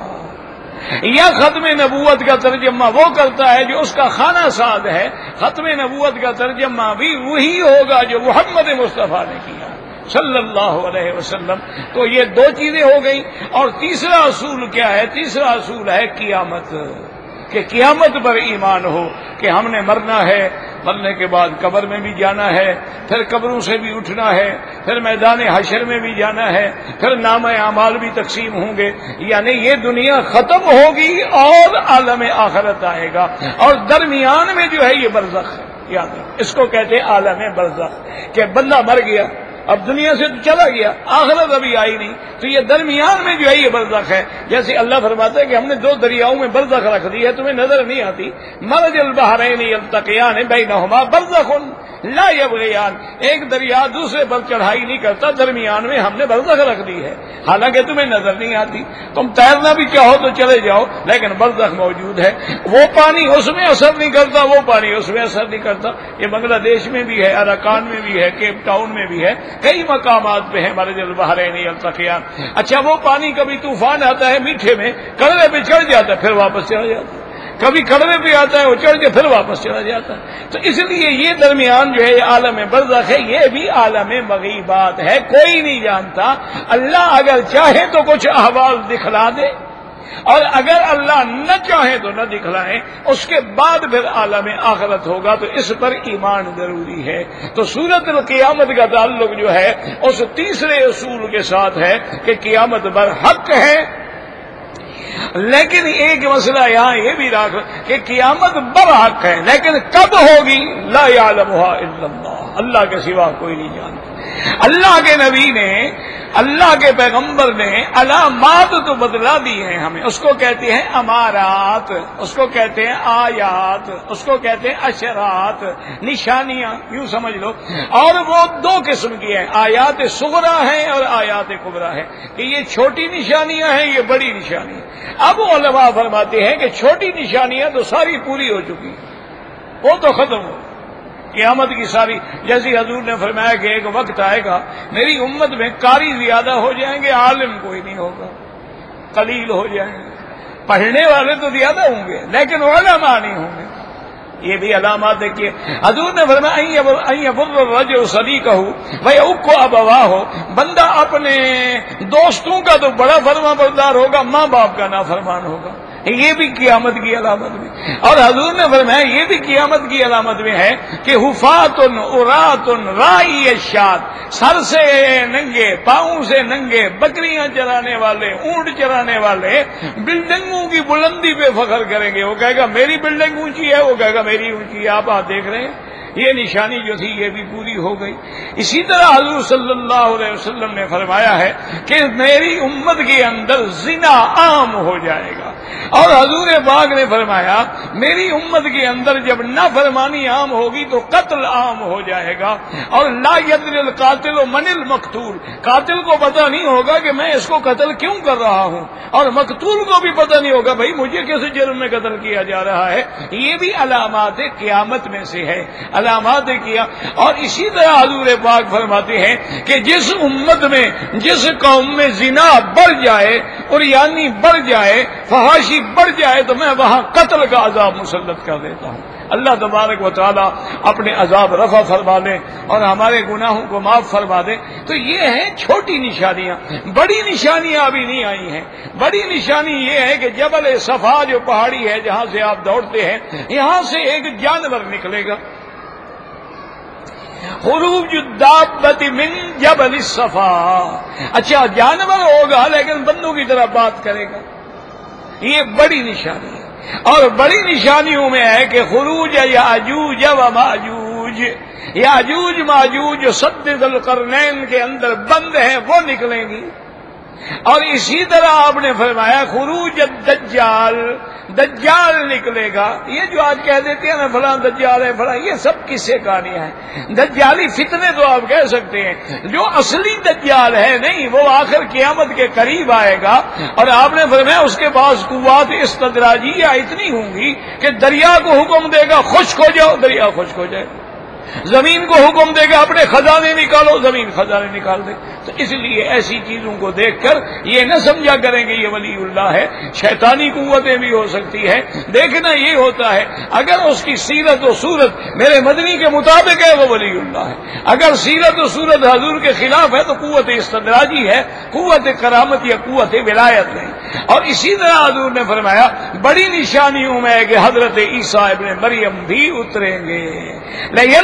یا ختم نبوت کا ترجمہ وہ کرتا ہے جو اس کا خانہ ساد ہے، ختم نبوت کا ترجمہ بھی وہی ہوگا جو محمد مصطفیٰ نے کیا صلی اللہ علیہ وسلم۔ تو یہ دو چیزیں ہو گئی، اور تیسرا اصول کیا ہے؟ تیسرا اصول ہے قیامت، کہ قیامت پر ایمان ہو کہ ہم نے مرنا ہے، مرنے کے بعد قبر میں بھی جانا ہے، پھر قبروں سے بھی اٹھنا ہے، پھر میدان حشر میں بھی جانا ہے، پھر نام اعمال بھی تقسیم ہوں گے، یعنی یہ دنیا ختم ہوگی اور عالم آخرت آئے گا، اور درمیان میں جو ہے یہ برزخ ہے، یاد رکھو اس کو کہتے ہیں عالم برزخ، کہ بندہ مر گیا، اب دنیا سے تو چلا گیا، آخرت ابھی آئی نہیں، تو یہ درمیان میں جو ہے یہ برزخ ہے. جیسے اللہ فرماتا ہے کہ ہم نے دو دریاؤں میں برزخ رکھ دی ہے، تمہیں نظر نہیں آتی. مرج البحرین یلتقیان بینہما برزخ لا یبغیان، ایک دریا دوسرے پر چڑھائی نہیں کرتا، درمیان میں ہم نے برزخ رکھ دی ہے، حالانکہ تمہیں نظر نہیں آتی. تم تیرنا بھی چاہو تو چلے جاؤ، لیکن برزخ موجود ہے. وہ پانی اس میں اثر نہیں کرتا، وہ پانی اس میں اثر نہیں کرتا. یہ بنگلہ دیش میں بھی ہے، اراکان میں بھی ہے، کیپ ٹاؤن میں بھی ہے، کئی مقامات پہ ہے مرج البحرین یلتقیان. اچھا وہ پانی کبھی طوفان آتا ہے میٹھے میں، کڑوے پہ چڑھ جاتا ہے پھر واپس چلا جاتا ہے، کبھی کڑوے پہ آتا ہے وہ چڑھ کے پھر واپس چلا جاتا ہے. تو اس لیے یہ درمیان جو ہے یہ عالم برزخ ہے، یہ بھی عالم مغیبات ہے، کوئی نہیں جانتا. اللہ اگر چاہے تو کچھ احوال دکھلا دے، اور اگر اللہ نہ چاہے تو نہ دکھلائے. اس کے بعد پھر عالم آخرت ہوگا، تو اس پر ایمان ضروری ہے. تو سورۃ القیامت کا تعلق جو ہے اس تیسرے اصول کے ساتھ ہے کہ قیامت برحق ہے. لیکن ایک مسئلہ یہاں یہ بھی رکھ کہ قیامت برحق ہے، لیکن کب ہوگی لا یعلمها الا اللہ، اللہ کے سوا کوئی نہیں جانتا. اللہ کے نبی نے، اللہ کے پیغمبر نے علامات تو بدلا دی ہیں ہمیں، اس کو کہتے ہیں امارات، اس کو کہتے ہیں آیات، اس کو کہتے ہیں اشرات، نشانیاں یوں سمجھ لو. اور وہ دو قسم کی ہیں، آیات صغرا ہیں اور آیات کبریٰ ہیں، کہ یہ چھوٹی نشانیاں ہیں، یہ بڑی نشانیاں. اب علماء فرماتے ہیں کہ چھوٹی نشانیاں تو ساری پوری ہو چکی ہیں، وہ تو ختم ہو قیامت کی ساری. جیسے حضور نے فرمایا کہ ایک وقت آئے گا میری امت میں قاری زیادہ ہو جائیں گے، عالم کوئی نہیں ہوگا، قلیل ہو جائیں گے. پڑھنے والے تو زیادہ ہوں گے لیکن علماء نہیں ہوں گے. یہ بھی علامات دیکھیے. حضور نے فرمایا یبر الرجل صدیقہ ویعق ابواہ، بندہ اپنے دوستوں کا تو بڑا فرما بردار ہوگا، ماں باپ کا نافرمان ہوگا. یہ بھی قیامت کی علامت میں. اور حضور نے فرمایا یہ بھی قیامت کی علامت میں ہے کہ حفاۃ عراۃ راعی الشاۃ، سر سے ننگے، پاؤں سے ننگے، بکریاں چرانے والے، اونٹ چرانے والے بلڈنگوں کی بلندی پہ فخر کریں گے. وہ کہے گا میری بلڈنگ اونچی ہے، وہ کہے گا میری اونچی ہے. آپ آپ دیکھ رہے ہیں یہ نشانی جو تھی یہ بھی پوری ہو گئی. اسی طرح حضور صلی اللہ علیہ وسلم نے فرمایا ہے کہ میری امت کے اندر زنا عام ہو جائے گا. اور حضور پاک نے فرمایا میری امت کے اندر جب نافرمانی عام ہوگی تو قتل عام ہو جائے گا. اور لا یدری القاتل من المقتول، قاتل کو پتہ نہیں ہوگا کہ میں اس کو قتل کیوں کر رہا ہوں، اور مقتول کو بھی پتہ نہیں ہوگا بھائی مجھے کیسے جرم میں قتل کیا جا رہا ہے. یہ بھی علامات قیامت میں سے ہے، علامات کیا. اور اسی طرح حضور پاک فرماتے ہیں کہ جس امت میں، جس قوم میں زنا بڑھ جائے اور یعنی بڑھ جائے، فحاشی بڑھ جائے، تو میں وہاں قتل کا عذاب مسلط کر دیتا ہوں. اللہ تبارک و تعالی اپنے عذاب رفع فرما دے اور ہمارے گناہوں کو معاف فرما دے. تو یہ ہیں چھوٹی نشانیاں. بڑی نشانیاں ابھی نہیں آئی ہیں. بڑی نشانی یہ ہے کہ جبل صفا جو پہاڑی ہے جہاں سے آپ دوڑتے ہیں، یہاں سے ایک جانور نکلے گا. خروج الدابۃ من جبل الصفا. اچھا جانور ہوگا لیکن بندوں کی طرح بات کرے گا. یہ بڑی نشانی ہے. اور بڑی نشانیوں میں ہے کہ خروج یاجوج و ماجوج، یاجوج ماجوج جو سد ذوالقرنین کے اندر بند ہیں وہ نکلیں گی. اور اسی طرح آپ نے فرمایا خروج الدجال، دجال نکلے گا. یہ جو آج کہہ دیتے ہیں نا فلاں دجال ہے فلاں، یہ سب قصے کہانیاں ہیں. دجالی فتنے تو آپ کہہ سکتے ہیں، جو اصلی دجال ہے نہیں، وہ آخر قیامت کے قریب آئے گا. اور آپ نے فرمایا اس کے پاس قوات استدراجیہ اتنی ہوں گی کہ دریا کو حکم دے گا خشک ہو جاؤ، دریا خشک ہو جائے. زمین کو حکم دے گا اپنے خزانے نکالو، زمین خزانے نکال دے. تو اس لیے ایسی چیزوں کو دیکھ کر یہ نہ سمجھا کریں کہ یہ ولی اللہ ہے. شیطانی قوتیں بھی ہو سکتی ہے. دیکھنا یہ ہوتا ہے اگر اس کی سیرت و صورت میرے مدنی کے مطابق ہے وہ ولی اللہ ہے. اگر سیرت و صورت حضور کے خلاف ہے تو قوت استدراجی ہے، قوت کرامت یا قوت ولایت نہیں. اور اسی طرح حضور نے فرمایا بڑی نشانیوں میں ہے کہ حضرت عیسیٰ ابن مریم بھی اتریں گے. لیکن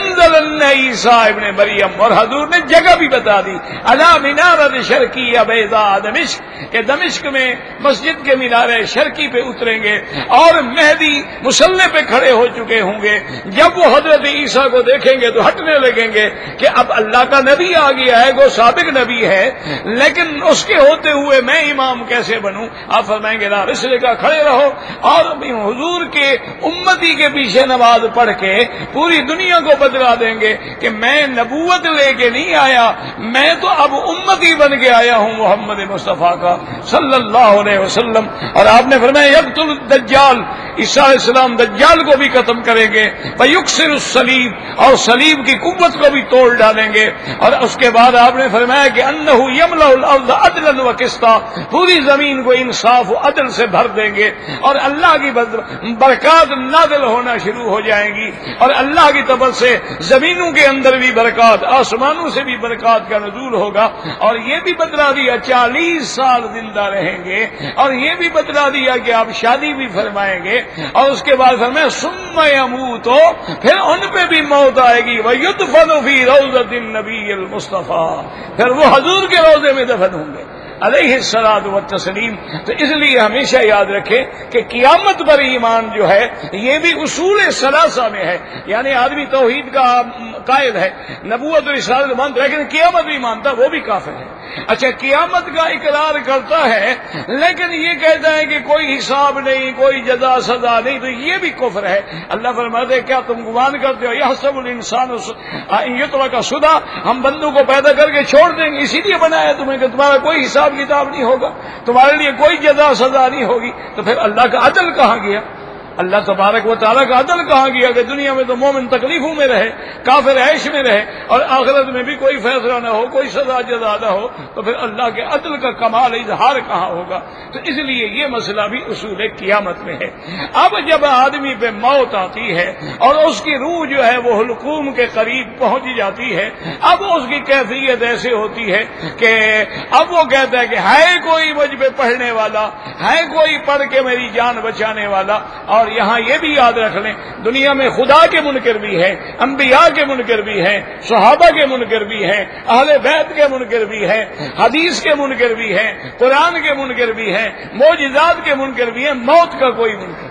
لَيَنزَلَنَّ عِيسَىٰ ابن مریم، اور حضور نے جگہ بھی بتا دی، عَلَىٰ مِنَارَةِ شَرْقِيَّةٍ بَيْضَاءَ دمشق، کہ دمشق میں مسجد کے مینارے شرقی پہ اتریں گے اور مہدی مصلی پہ کھڑے ہو چکے ہوں گے۔ جب وہ حضرت عیسیٰ کو دیکھیں گے تو ہٹنے لگیں گے کہ اب اللہ کا نبی آ گیا ہے، وہ سابق نبی ہے، لیکن اس کے ہوتے ہوئے میں امام کیسے بنوں؟ آپ فرمائیں گے لا رسل کا کھڑے رہو اور حضور کے امتی کے پیچھے نماز پڑھ کے پوری دنیا کو بتلا دیں گے کہ میں نبوت لے کے نہیں آیا، میں تو اب امتی بن کے آیا ہوں محمد مصطفیٰ کا صلی اللہ علیہ وسلم۔ اور آپ نے فرمایا یقتل الدجال، عیسیٰ علیہ السلام دجال کو بھی ختم کریں گے، ویکسر الصلیب، اور صلیب کی قوت کو بھی توڑ ڈالیں گے۔ اور اس کے بعد آپ نے فرمایا کہ انہ یملأ الارض عدلا وقسطا، پوری زمین کو انصاف و عدل سے بھر دیں گے اور اللہ کی برکات نازل ہونا شروع ہو جائیں گی، اور اللہ کی طرف سے زمینوں کے اندر بھی برکات، آسمانوں سے بھی برکات کا نزول ہوگا۔ اور یہ بھی بتلا دیا چالیس سال زندہ رہیں گے، اور یہ بھی بتلا دیا کہ آپ شادی بھی فرمائیں گے، اور اس کے بعد فرمایا ثم یموت، پھر ان پہ بھی موت آئے گی، ویدفن فی روضۃ النبی المصطفیٰ، پھر وہ حضور کے روضے میں دفن ہوں گے علیہ الصلاۃ والتسلیم۔ تو اس لیے ہمیشہ یاد رکھیں کہ قیامت پر ایمان جو ہے یہ بھی اصول ثلاثہ میں ہے، یعنی آدمی توحید کا قائد ہے، نبوت و رسالت مانتا ہے، لیکن قیامت بھی مانتا، وہ بھی کافر ہے۔ اچھا، قیامت کا اقرار کرتا ہے لیکن یہ کہتا ہے کہ کوئی حساب نہیں، کوئی جزا سزا نہیں، تو یہ بھی کفر ہے۔ اللہ فرماتے ہیں کیا تم گمان کرتے ہو یحسب الانسان ان یترک سدی، ہم بندوں کو پیدا کر کے چھوڑ دیں گے، اسی لیے بنایا تمہیں کہ تمہارا کوئی حساب کتاب نہیں ہوگا، تمہارے لیے کوئی جزا سزا نہیں ہوگی۔ تو پھر اللہ کا عدل کہاں گیا؟ اللہ تبارک و تعالیٰ کا عدل کہاں گیا کہ دنیا میں تو مومن تکلیفوں میں رہے، کافر عیش میں رہے، اور آخرت میں بھی کوئی فیصلہ نہ ہو، کوئی سزا جزا نہ ہو، تو پھر اللہ کے عدل کا کمال اظہار کہاں ہوگا؟ تو اس لیے یہ مسئلہ بھی اصول قیامت میں ہے۔ اب جب آدمی پہ موت آتی ہے اور اس کی روح جو ہے وہ حلقوم کے قریب پہنچ جاتی ہے، اب اس کی کیفیت ایسے ہوتی ہے کہ اب وہ کہتا ہے کہ ہے کوئی مجھ پہ پڑھنے والا، ہے کوئی پڑھ کے میری جان بچانے والا۔ اور یہاں یہ بھی یاد رکھ لیں دنیا میں خدا کے منکر بھی ہیں، انبیاء کے منکر بھی ہیں، صحابہ کے منکر بھی ہیں، اہل بیت کے منکر بھی ہیں، حدیث کے منکر بھی ہیں، قرآن کے منکر بھی ہیں، معجزات کے منکر بھی ہیں، موت کا کوئی منکر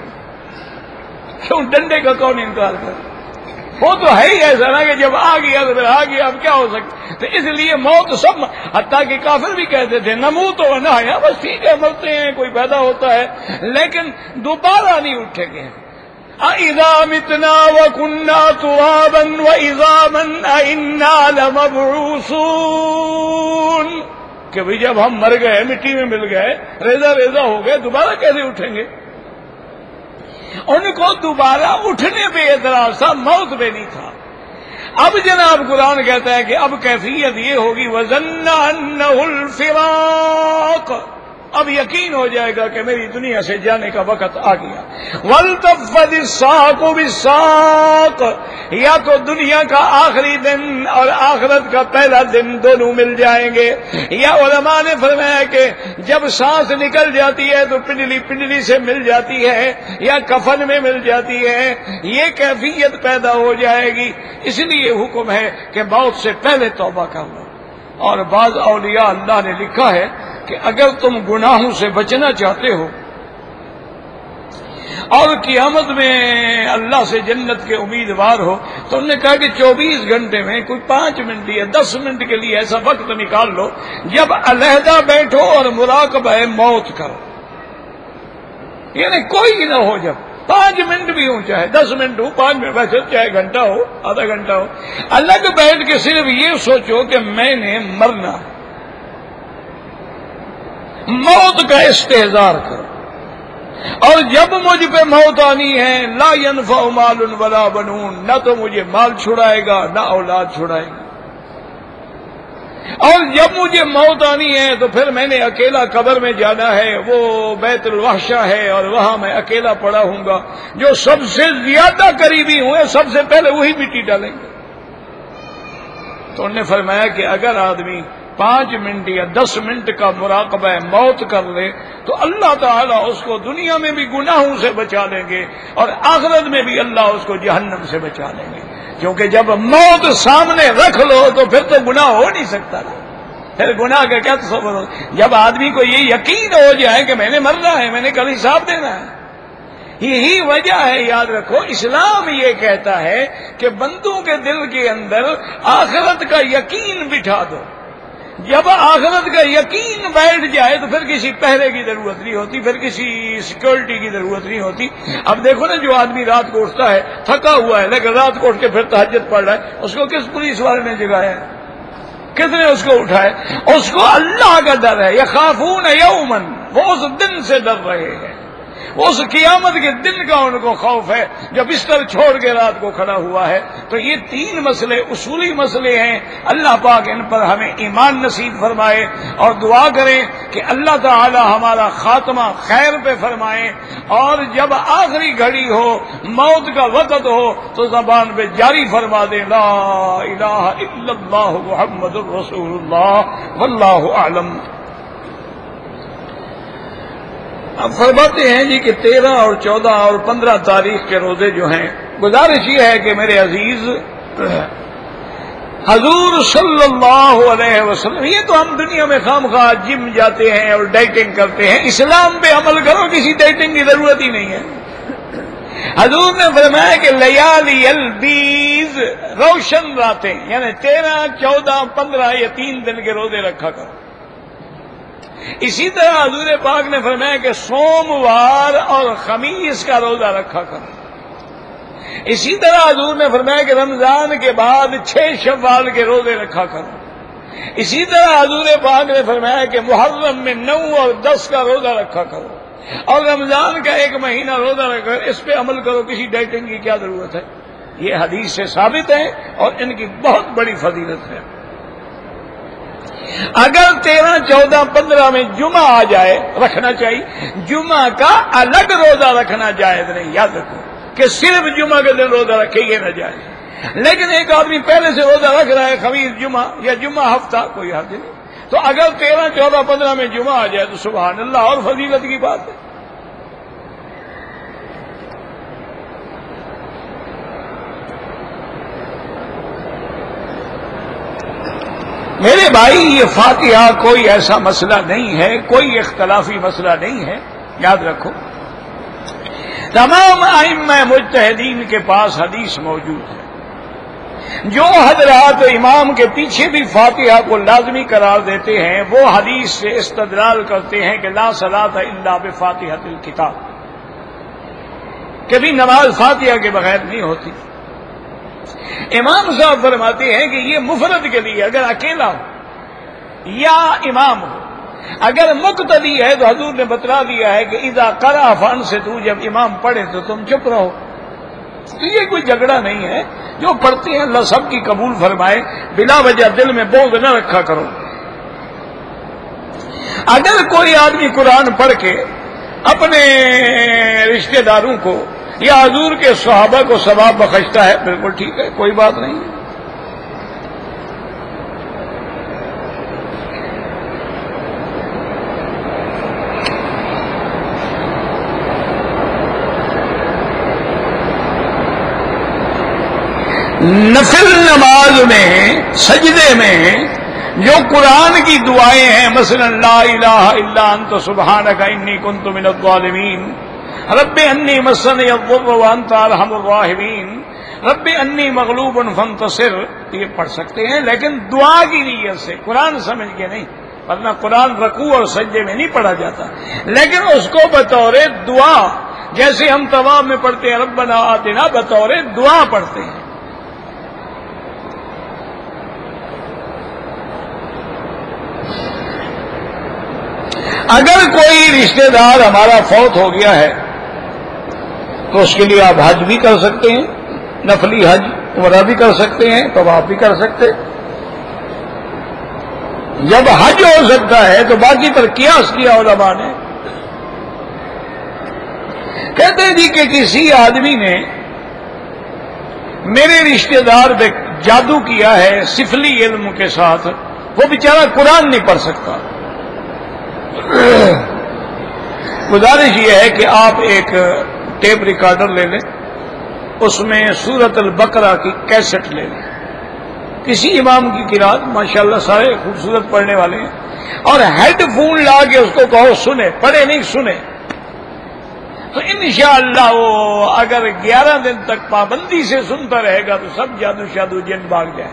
نہیں۔ کیوں؟ ڈنڈے کا کون انکار کرے؟ وہ تو ہے ہی ایسا نا کہ جب آ گیا تو پھر آ گیا، اب کیا ہو سکتا؟ تو اس لیے موت سب، حتیٰ کہ کافر بھی کہتے تھے نموت و نحیا، بس ٹھیک ہے مرتے ہیں، کوئی پیدا ہوتا ہے لیکن دوبارہ نہیں اٹھیں گے۔ اِذَا مِتْنَا وَكُنَّا تُرَابًا وَعِظَامًا أَإِنَّا لَمَبْعُوثُونَ، کہ بھئی جب ہم مر گئے، مٹی میں مل گئے، ریزہ ریزہ ہو گئے، دوبارہ کیسے اٹھیں گے؟ ان کو دوبارہ اٹھنے پہ اعتراض تھا، موت پہ نہیں تھا۔ اب جناب قرآن کہتا ہے کہ اب کیفیت یہ ہوگی وَظَنَّ أَنَّهُ الْفِرَاقُ، اب یقین ہو جائے گا کہ میری دنیا سے جانے کا وقت آ گیا۔ وَالْتَفَّتِ السَّاقُ بِالسَّاقِ، یا تو دنیا کا آخری دن اور آخرت کا پہلا دن دونوں مل جائیں گے، یا علماء نے فرمایا کہ جب سانس نکل جاتی ہے تو پنڈلی پنڈلی سے مل جاتی ہے یا کفن میں مل جاتی ہے، یہ کیفیت پیدا ہو جائے گی۔ اس لیے حکم ہے کہ موت سے پہلے توبہ کر لو۔ اور بعض اولیاء اللہ نے لکھا ہے کہ اگر تم گناہوں سے بچنا چاہتے ہو اور قیامت میں اللہ سے جنت کے امیدوار ہو تو انہوں نے کہا کہ چوبیس گھنٹے میں کوئی پانچ منٹ یا دس منٹ کے لیے ایسا وقت نکال لو جب علیحدہ بیٹھو اور مراقبہ موت کرو، یعنی کوئی نہ ہو، جب پانچ منٹ بھی ہو، چاہے دس منٹ ہو، پانچ منٹ ویسے چاہے گھنٹہ ہو، آدھا گھنٹہ ہو، الگ بیٹھ کے صرف یہ سوچو کہ میں نے مرنا، موت کا استحضار کرو، اور جب مجھ پہ موت آنی ہے لا ينفع مال ولا بنون، نہ تو مجھے مال چھڑائے گا نہ اولاد چھڑائے گا، اور جب مجھے موت آنی ہے تو پھر میں نے اکیلا قبر میں جانا ہے، وہ بیت الوحشہ ہے اور وہاں میں اکیلا پڑا ہوں گا، جو سب سے زیادہ قریبی ہوئے سب سے پہلے وہی مٹی ڈالیں گے۔ تو انہوں نے فرمایا کہ اگر آدمی پانچ منٹ یا دس منٹ کا مراقبہ موت کر لے تو اللہ تعالیٰ اس کو دنیا میں بھی گناہوں سے بچا لیں گے اور آخرت میں بھی اللہ اس کو جہنم سے بچا لیں گے، کیونکہ جب موت سامنے رکھ لو تو پھر تو گناہ ہو نہیں سکتا نا، پھر گناہ کا کیا تصور ہو؟ جب آدمی کو یہ یقین ہو جائے کہ میں نے مرنا ہے، میں نے کل حساب دینا ہے، یہی وجہ ہے، یاد رکھو اسلام یہ کہتا ہے کہ بندوں کے دل کے اندر آخرت کا یقین بٹھا دو۔ جب آخرت کا یقین بیٹھ جائے تو پھر کسی پہرے کی ضرورت نہیں ہوتی، پھر کسی سیکورٹی کی ضرورت نہیں ہوتی۔ اب دیکھو نا، جو آدمی رات کو اٹھتا ہے تھکا ہوا ہے لیکن رات کو اٹھ کے پھر تہجد پڑھ رہا ہے، اس کو کس پولیس والے نے جگایا ہے؟ کس نے اس کو اٹھائے؟ اس کو اللہ کا ڈر ہے، یخافون یومن، وہ اس دن سے ڈر رہے ہیں، اس قیامت کے دن کا ان کو خوف ہے جو بستر چھوڑ کے رات کو کھڑا ہوا ہے۔ تو یہ تین مسئلے اصولی مسئلے ہیں، اللہ پاک ان پر ہمیں ایمان نصیب فرمائے، اور دعا کریں کہ اللہ تعالی ہمارا خاتمہ خیر پہ فرمائے، اور جب آخری گھڑی ہو، موت کا وقت ہو، تو زبان پہ جاری فرما دیں لا الہ الا اللہ محمد الرسول اللہ واللہ اعلم۔ اب فرماتے ہیں جی کہ تیرہ اور چودہ اور پندرہ تاریخ کے روزے جو ہیں، گزارش یہ ہے کہ میرے عزیز حضور صلی اللہ علیہ وسلم، یہ تو ہم دنیا میں خام خواہ جم جاتے ہیں اور ڈائٹنگ کرتے ہیں، اسلام پہ عمل کرو، کسی ڈائٹنگ کی ضرورت ہی نہیں ہے۔ حضور نے فرمایا کہ لیالی البیض، روشن راتیں، یعنی تیرہ چودہ پندرہ یہ تین دن کے روزے رکھا کرو۔ اسی طرح حضور پاک نے فرمایا کہ سوموار اور خمیس کا روزہ رکھا کرو۔ اسی طرح حضور نے فرمایا کہ رمضان کے بعد چھ شوال کے روزے رکھا کرو۔ اسی طرح حضور پاک نے فرمایا کہ محرم میں نو اور دس کا روزہ رکھا کرو، اور رمضان کا ایک مہینہ روزہ رکھا، اس پہ عمل کرو، کسی ڈائٹنگ کی کیا ضرورت ہے؟ یہ حدیث سے ثابت ہے اور ان کی بہت بڑی فضیلت ہے۔ اگر تیرہ چودہ پندرہ میں جمعہ آ جائے رکھنا چاہیے، جمعہ کا الگ روزہ رکھنا جائز نہیں، یاد رکھو کہ صرف جمعہ کے دن روزہ رکھے یہ نہ جائز، لیکن ایک آدمی پہلے سے روزہ رکھ رہا ہے خمیس جمعہ یا جمعہ ہفتہ، کوئی حرج نہیں۔ تو اگر تیرہ چودہ پندرہ میں جمعہ آ جائے تو سبحان اللہ، اور فضیلت کی بات ہے۔ میرے بھائی، یہ فاتحہ کوئی ایسا مسئلہ نہیں ہے، کوئی اختلافی مسئلہ نہیں ہے، یاد رکھو تمام ائمہ مجتہدین کے پاس حدیث موجود ہے۔ جو حضرات امام کے پیچھے بھی فاتحہ کو لازمی قرار دیتے ہیں، وہ حدیث سے استدلال کرتے ہیں کہ لا صلاۃ الا بفاتحۃ الکتاب، کبھی نماز فاتحہ کے بغیر نہیں ہوتی۔ امام صاحب فرماتے ہیں کہ یہ مفرد کے لیے، اگر اکیلا ہو یا امام ہو، اگر مقتدی ہے تو حضور نے بتلا دیا ہے کہ اذا قرأ فانصتوا، جب امام پڑھے تو تم چپ رہو۔ تو یہ کوئی جھگڑا نہیں ہے، جو پڑھتے ہیں اللہ سب کی قبول فرمائے، بلا وجہ دل میں بغض نہ رکھا کرو۔ اگر کوئی آدمی قرآن پڑھ کے اپنے رشتہ داروں کو یا حضور کے صحابہ کو ثواب بخشتا ہے، بالکل ٹھیک ہے، کوئی بات نہیں۔ نفل نماز میں سجدے میں جو قرآن کی دعائیں ہیں، مثلا لا الہ الا انت سبحانک انی کنت من الظالمین، رب انی مسنی الضر وانت ارحم الراحمین، رب انی مغلوب فانتصر، یہ پڑھ سکتے ہیں، لیکن دعا کی نیت سے، قرآن سمجھ کے نہیں، ورنہ قرآن رکوع اور سجدے میں نہیں پڑھا جاتا، لیکن اس کو بطور دعا، جیسے ہم طواف میں پڑھتے ہیں ربنا آتنا، بطور دعا پڑھتے ہیں۔ اگر کوئی رشتہ دار ہمارا فوت ہو گیا ہے تو اس کے لیے آپ حج بھی کر سکتے ہیں، نفلی حج عمرہ بھی کر سکتے ہیں، طواف بھی کر سکتے۔ جب حج ہو سکتا ہے تو باقی پر قیاس کیا علماء نے، کہتے ہیں جی کہ کسی آدمی نے میرے رشتہ دار پہ جادو کیا ہے سفلی علم کے ساتھ، وہ بیچارہ قرآن نہیں پڑھ سکتا. گزارش یہ ہے کہ آپ ایک ٹیپ ریکارڈر لے لیں، اس میں سورۃ البقرہ کی کیسٹ لے لیں، کسی امام کی قرات، ماشاءاللہ سارے خوبصورت پڑھنے والے ہیں، اور ہیڈ فون لا کے اس کو کہو سنے، پڑھے نہیں سنے، تو انشاءاللہ وہ اگر گیارہ دن تک پابندی سے سنتا رہے گا تو سب جادو شادو جن بھاگ جائیں.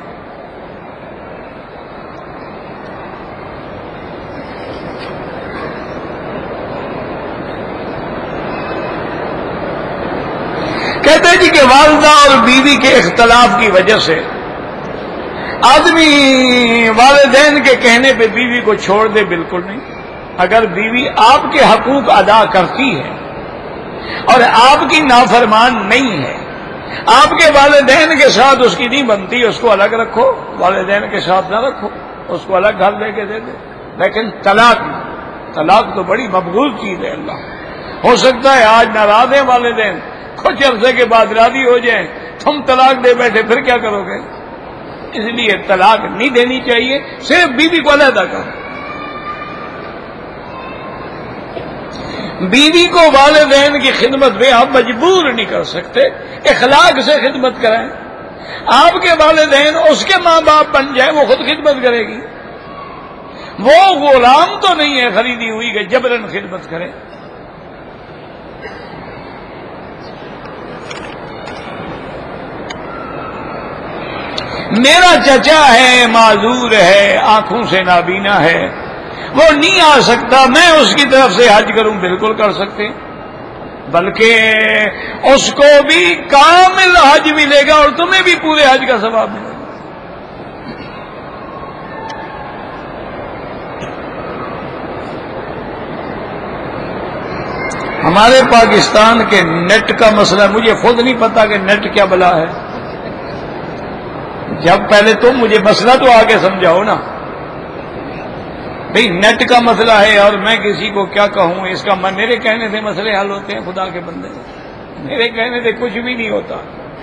کہتے ہیں جی کہ والدہ اور بیوی کے اختلاف کی وجہ سے آدمی والدین کے کہنے پہ بیوی کو چھوڑ دے، بالکل نہیں. اگر بیوی آپ کے حقوق ادا کرتی ہے اور آپ کی نافرمان نہیں ہے، آپ کے والدین کے ساتھ اس کی نہیں بنتی، اس کو الگ رکھو، والدین کے ساتھ نہ رکھو، اس کو الگ گھر لے کے دے دو. لیکن طلاق نہیں، طلاق تو بڑی مقبول چیز ہے. اللہ ہو سکتا ہے آج ناراض ہیں والدین، کچھ عرصے کے بعد راضی ہو جائیں، تم طلاق دے بیٹھے، پھر کیا کرو گے؟ اس لیے طلاق نہیں دینی چاہیے، صرف بیوی کو علیحدہ کرو. بیوی کو والدین کی خدمت میں آپ مجبور نہیں کر سکتے، اخلاق سے خدمت کریں. آپ کے والدین اس کے ماں باپ بن جائیں، وہ خود خدمت کرے گی. وہ غلام تو نہیں ہے خریدی ہوئی کہ جبرن خدمت کرے. میرا چچا ہے، معذور ہے، آنکھوں سے نابینا ہے، وہ نہیں آ سکتا، میں اس کی طرف سے حج کروں، بالکل کر سکتے، بلکہ اس کو بھی کامل حج ملے گا اور تمہیں بھی پورے حج کا ثواب ملے گا. ہمارے پاکستان کے نیٹ کا مسئلہ، مجھے خود نہیں پتا کہ نیٹ کیا بلا ہے. جب پہلے تم مجھے مسئلہ تو آگے سمجھاؤ نا بھئی، نیٹ کا مسئلہ ہے اور میں کسی کو کیا کہوں؟ اس کا میرے کہنے سے مسئلے حل ہوتے ہیں؟ خدا کے بندے، میرے کہنے سے کچھ بھی نہیں ہوتا،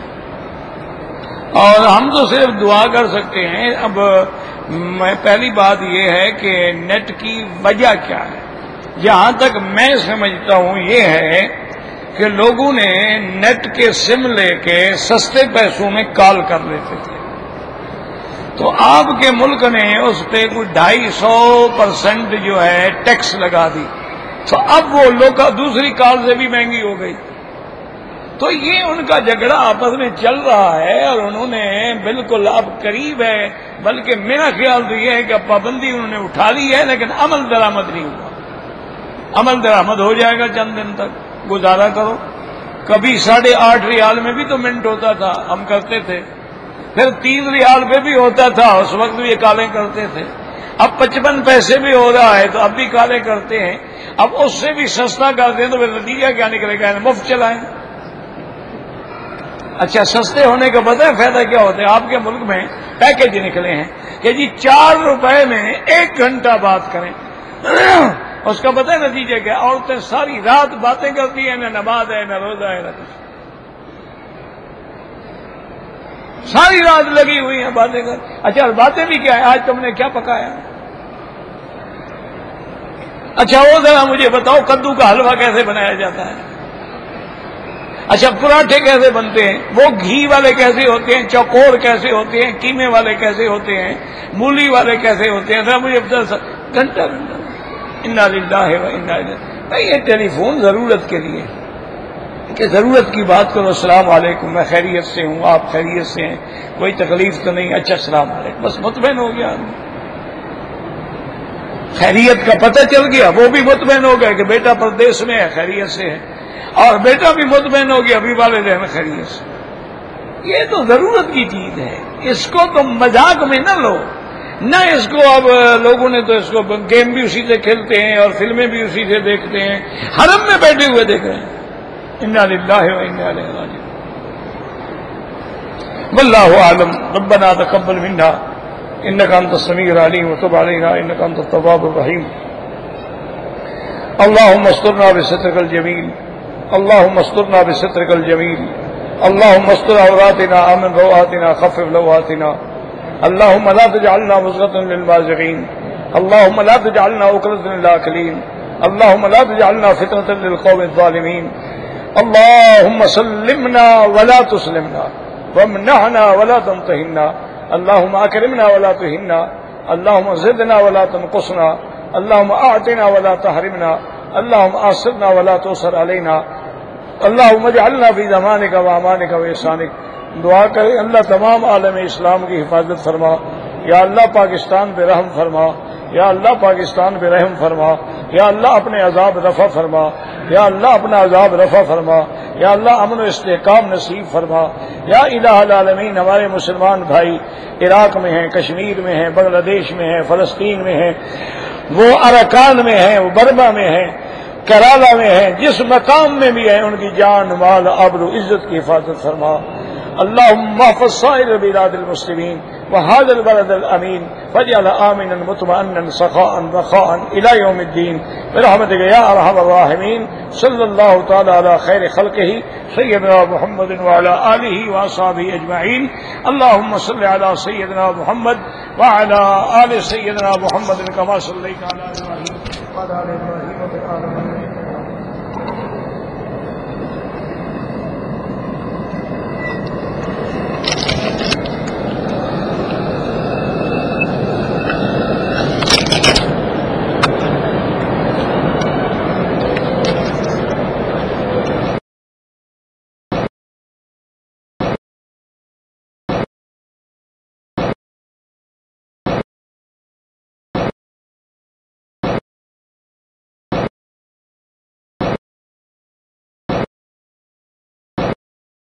اور ہم تو صرف دعا کر سکتے ہیں. اب میں پہلی بات یہ ہے کہ نیٹ کی وجہ کیا ہے. جہاں تک میں سمجھتا ہوں یہ ہے کہ لوگوں نے نیٹ کے سم لے کے سستے پیسوں میں کال کر لیتے تھے، تو آپ کے ملک نے اس پہ کوئی ڈھائی سو پرسنٹ جو ہے ٹیکس لگا دی، تو اب وہ لوگ دوسری کال سے بھی مہنگی ہو گئی. تو یہ ان کا جھگڑا آپس میں چل رہا ہے، اور انہوں نے بالکل اب قریب ہے، بلکہ میرا خیال تو یہ ہے کہ پابندی انہوں نے اٹھا لی ہے، لیکن عمل درآمد نہیں ہوا. عمل درآمد ہو جائے گا چند دن تک، گزارا کرو. کبھی ساڑھے آٹھ ریال میں بھی تو منٹ ہوتا تھا، ہم کرتے تھے، پھر تین ریال پہ بھی ہوتا تھا، اس وقت بھی یہ کالیں کرتے تھے. اب پچپن پیسے بھی ہو رہا ہے تو اب بھی کالیں کرتے ہیں. اب اس سے بھی سستا کرتے ہیں تو پھر نتیجہ کیا نکلے گا؟ مفت چلائیں. اچھا، سستے ہونے کا پتہ ہے فائدہ کیا ہوتا ہے؟ آپ کے ملک میں پیکج نکلے ہیں کہ جی چار روپے میں ایک گھنٹہ بات کریں. اس کا پتہ ہے نتیجہ کیا؟ عورتیں ساری رات باتیں کرتی ہیں، نہ نماز ہے، نہ روزہ ہے، نہ کچھ، ساری رات لگی ہوئی ہیں باتیں کر. اچھا، باتیں بھی کیا ہے؟ آج تم نے کیا پکایا؟ اچھا وہ ذرا مجھے بتاؤ کدو کا حلوہ کیسے بنایا جاتا ہے؟ اچھا پراٹھے کیسے بنتے ہیں؟ وہ گھی والے کیسے ہوتے ہیں؟ چوکور کیسے ہوتے ہیں؟ قیمے والے کیسے ہوتے ہیں؟ مولی والے کیسے ہوتے ہیں؟ ذرا مجھے بتا. گھنٹہ گھنٹہ انا للہ و انا الیہ. بھائی یہ ٹیلی فون ضرورت کے لیے کہ ضرورت کی بات کرو. السلام علیکم، میں خیریت سے ہوں، آپ خیریت سے ہیں، کوئی تکلیف تو نہیں؟ اچھا السلام علیکم، بس مطمئن ہو گیا آدمی. خیریت کا پتہ چل گیا، وہ بھی مطمئن ہو گیا کہ بیٹا پردیس میں ہے، خیریت سے ہے، اور بیٹا بھی مطمئن ہو گیا ابھی والدین خیریت سے. یہ تو ضرورت کی چیز ہے، اس کو تم مذاق میں نہ لو. نہ اس کو اب لوگوں نے تو اس کو گیم بھی اسی سے کھیلتے ہیں اور فلمیں بھی اسی سے دیکھتے ہیں، حرم میں بیٹھے ہوئے دیکھ رہے ہیں. انا للہ و انا الیہ راجعون. واللہ اعلم. ربنا تقبل منا انک انت السمیع العلیم وتب علینا انک انت التواب الرحیم. اللهم استرنا بسترك الجميل، اللهم استرنا بسترك الجميل، اللهم استر عوراتنا، امن رواتنا، خفف لواتنا، اللهم لا تجعلنا مزغة للبازغين، اللهم لا تجعلنا عقدة للآكلين، اللهم لا تجعلنا فتنة للقوم الظالمين. اللهم سلمنا ولا تسلمنا، وامنعنا ولا تمتهنا، اللهم أكرمنا ولا تهنا، اللهم زدنا ولا تنقصنا، اللهم أعطنا ولا تحرمنا، اللهم آثرنا ولا تؤثر علينا، اللهم اجعلنا في ضمانك وامانك واحسانك. دعا کریں اللہ تمام عالم اسلام کی حفاظت فرما، یا اللہ پاکستان پہ رحم فرما، یا اللہ پاکستان پہ رحم فرما، یا اللہ اپنے عذاب رفع فرما، یا اللہ اپنا عذاب رفع فرما، یا اللہ امن و استحکام نصیب فرما. یا الہ العالمین ہمارے مسلمان بھائی عراق میں ہیں، کشمیر میں ہیں، بنگلہ دیش میں ہیں، فلسطین میں ہیں، وہ اراکان میں ہیں، وہ برما میں ہیں، کرالا میں ہیں، جس مقام میں بھی ہیں ان کی جان مال آبرو عزت کی حفاظت فرما. اللهم احفظ سائر بلاد المسلمين وهذا البلد الأمين واجعل آمنا مطمئنا سخاء رخاء إلى يوم الدين برحمتك يا أرحم الراحمين. صلى الله تعالى على خير خلقه سيدنا محمد وعلى آله وأصحابه أجمعين. اللهم صل على سيدنا محمد وعلى آل سيدنا محمد كما صليت على إبراهيم وعلى آل إبراهيم في العالمين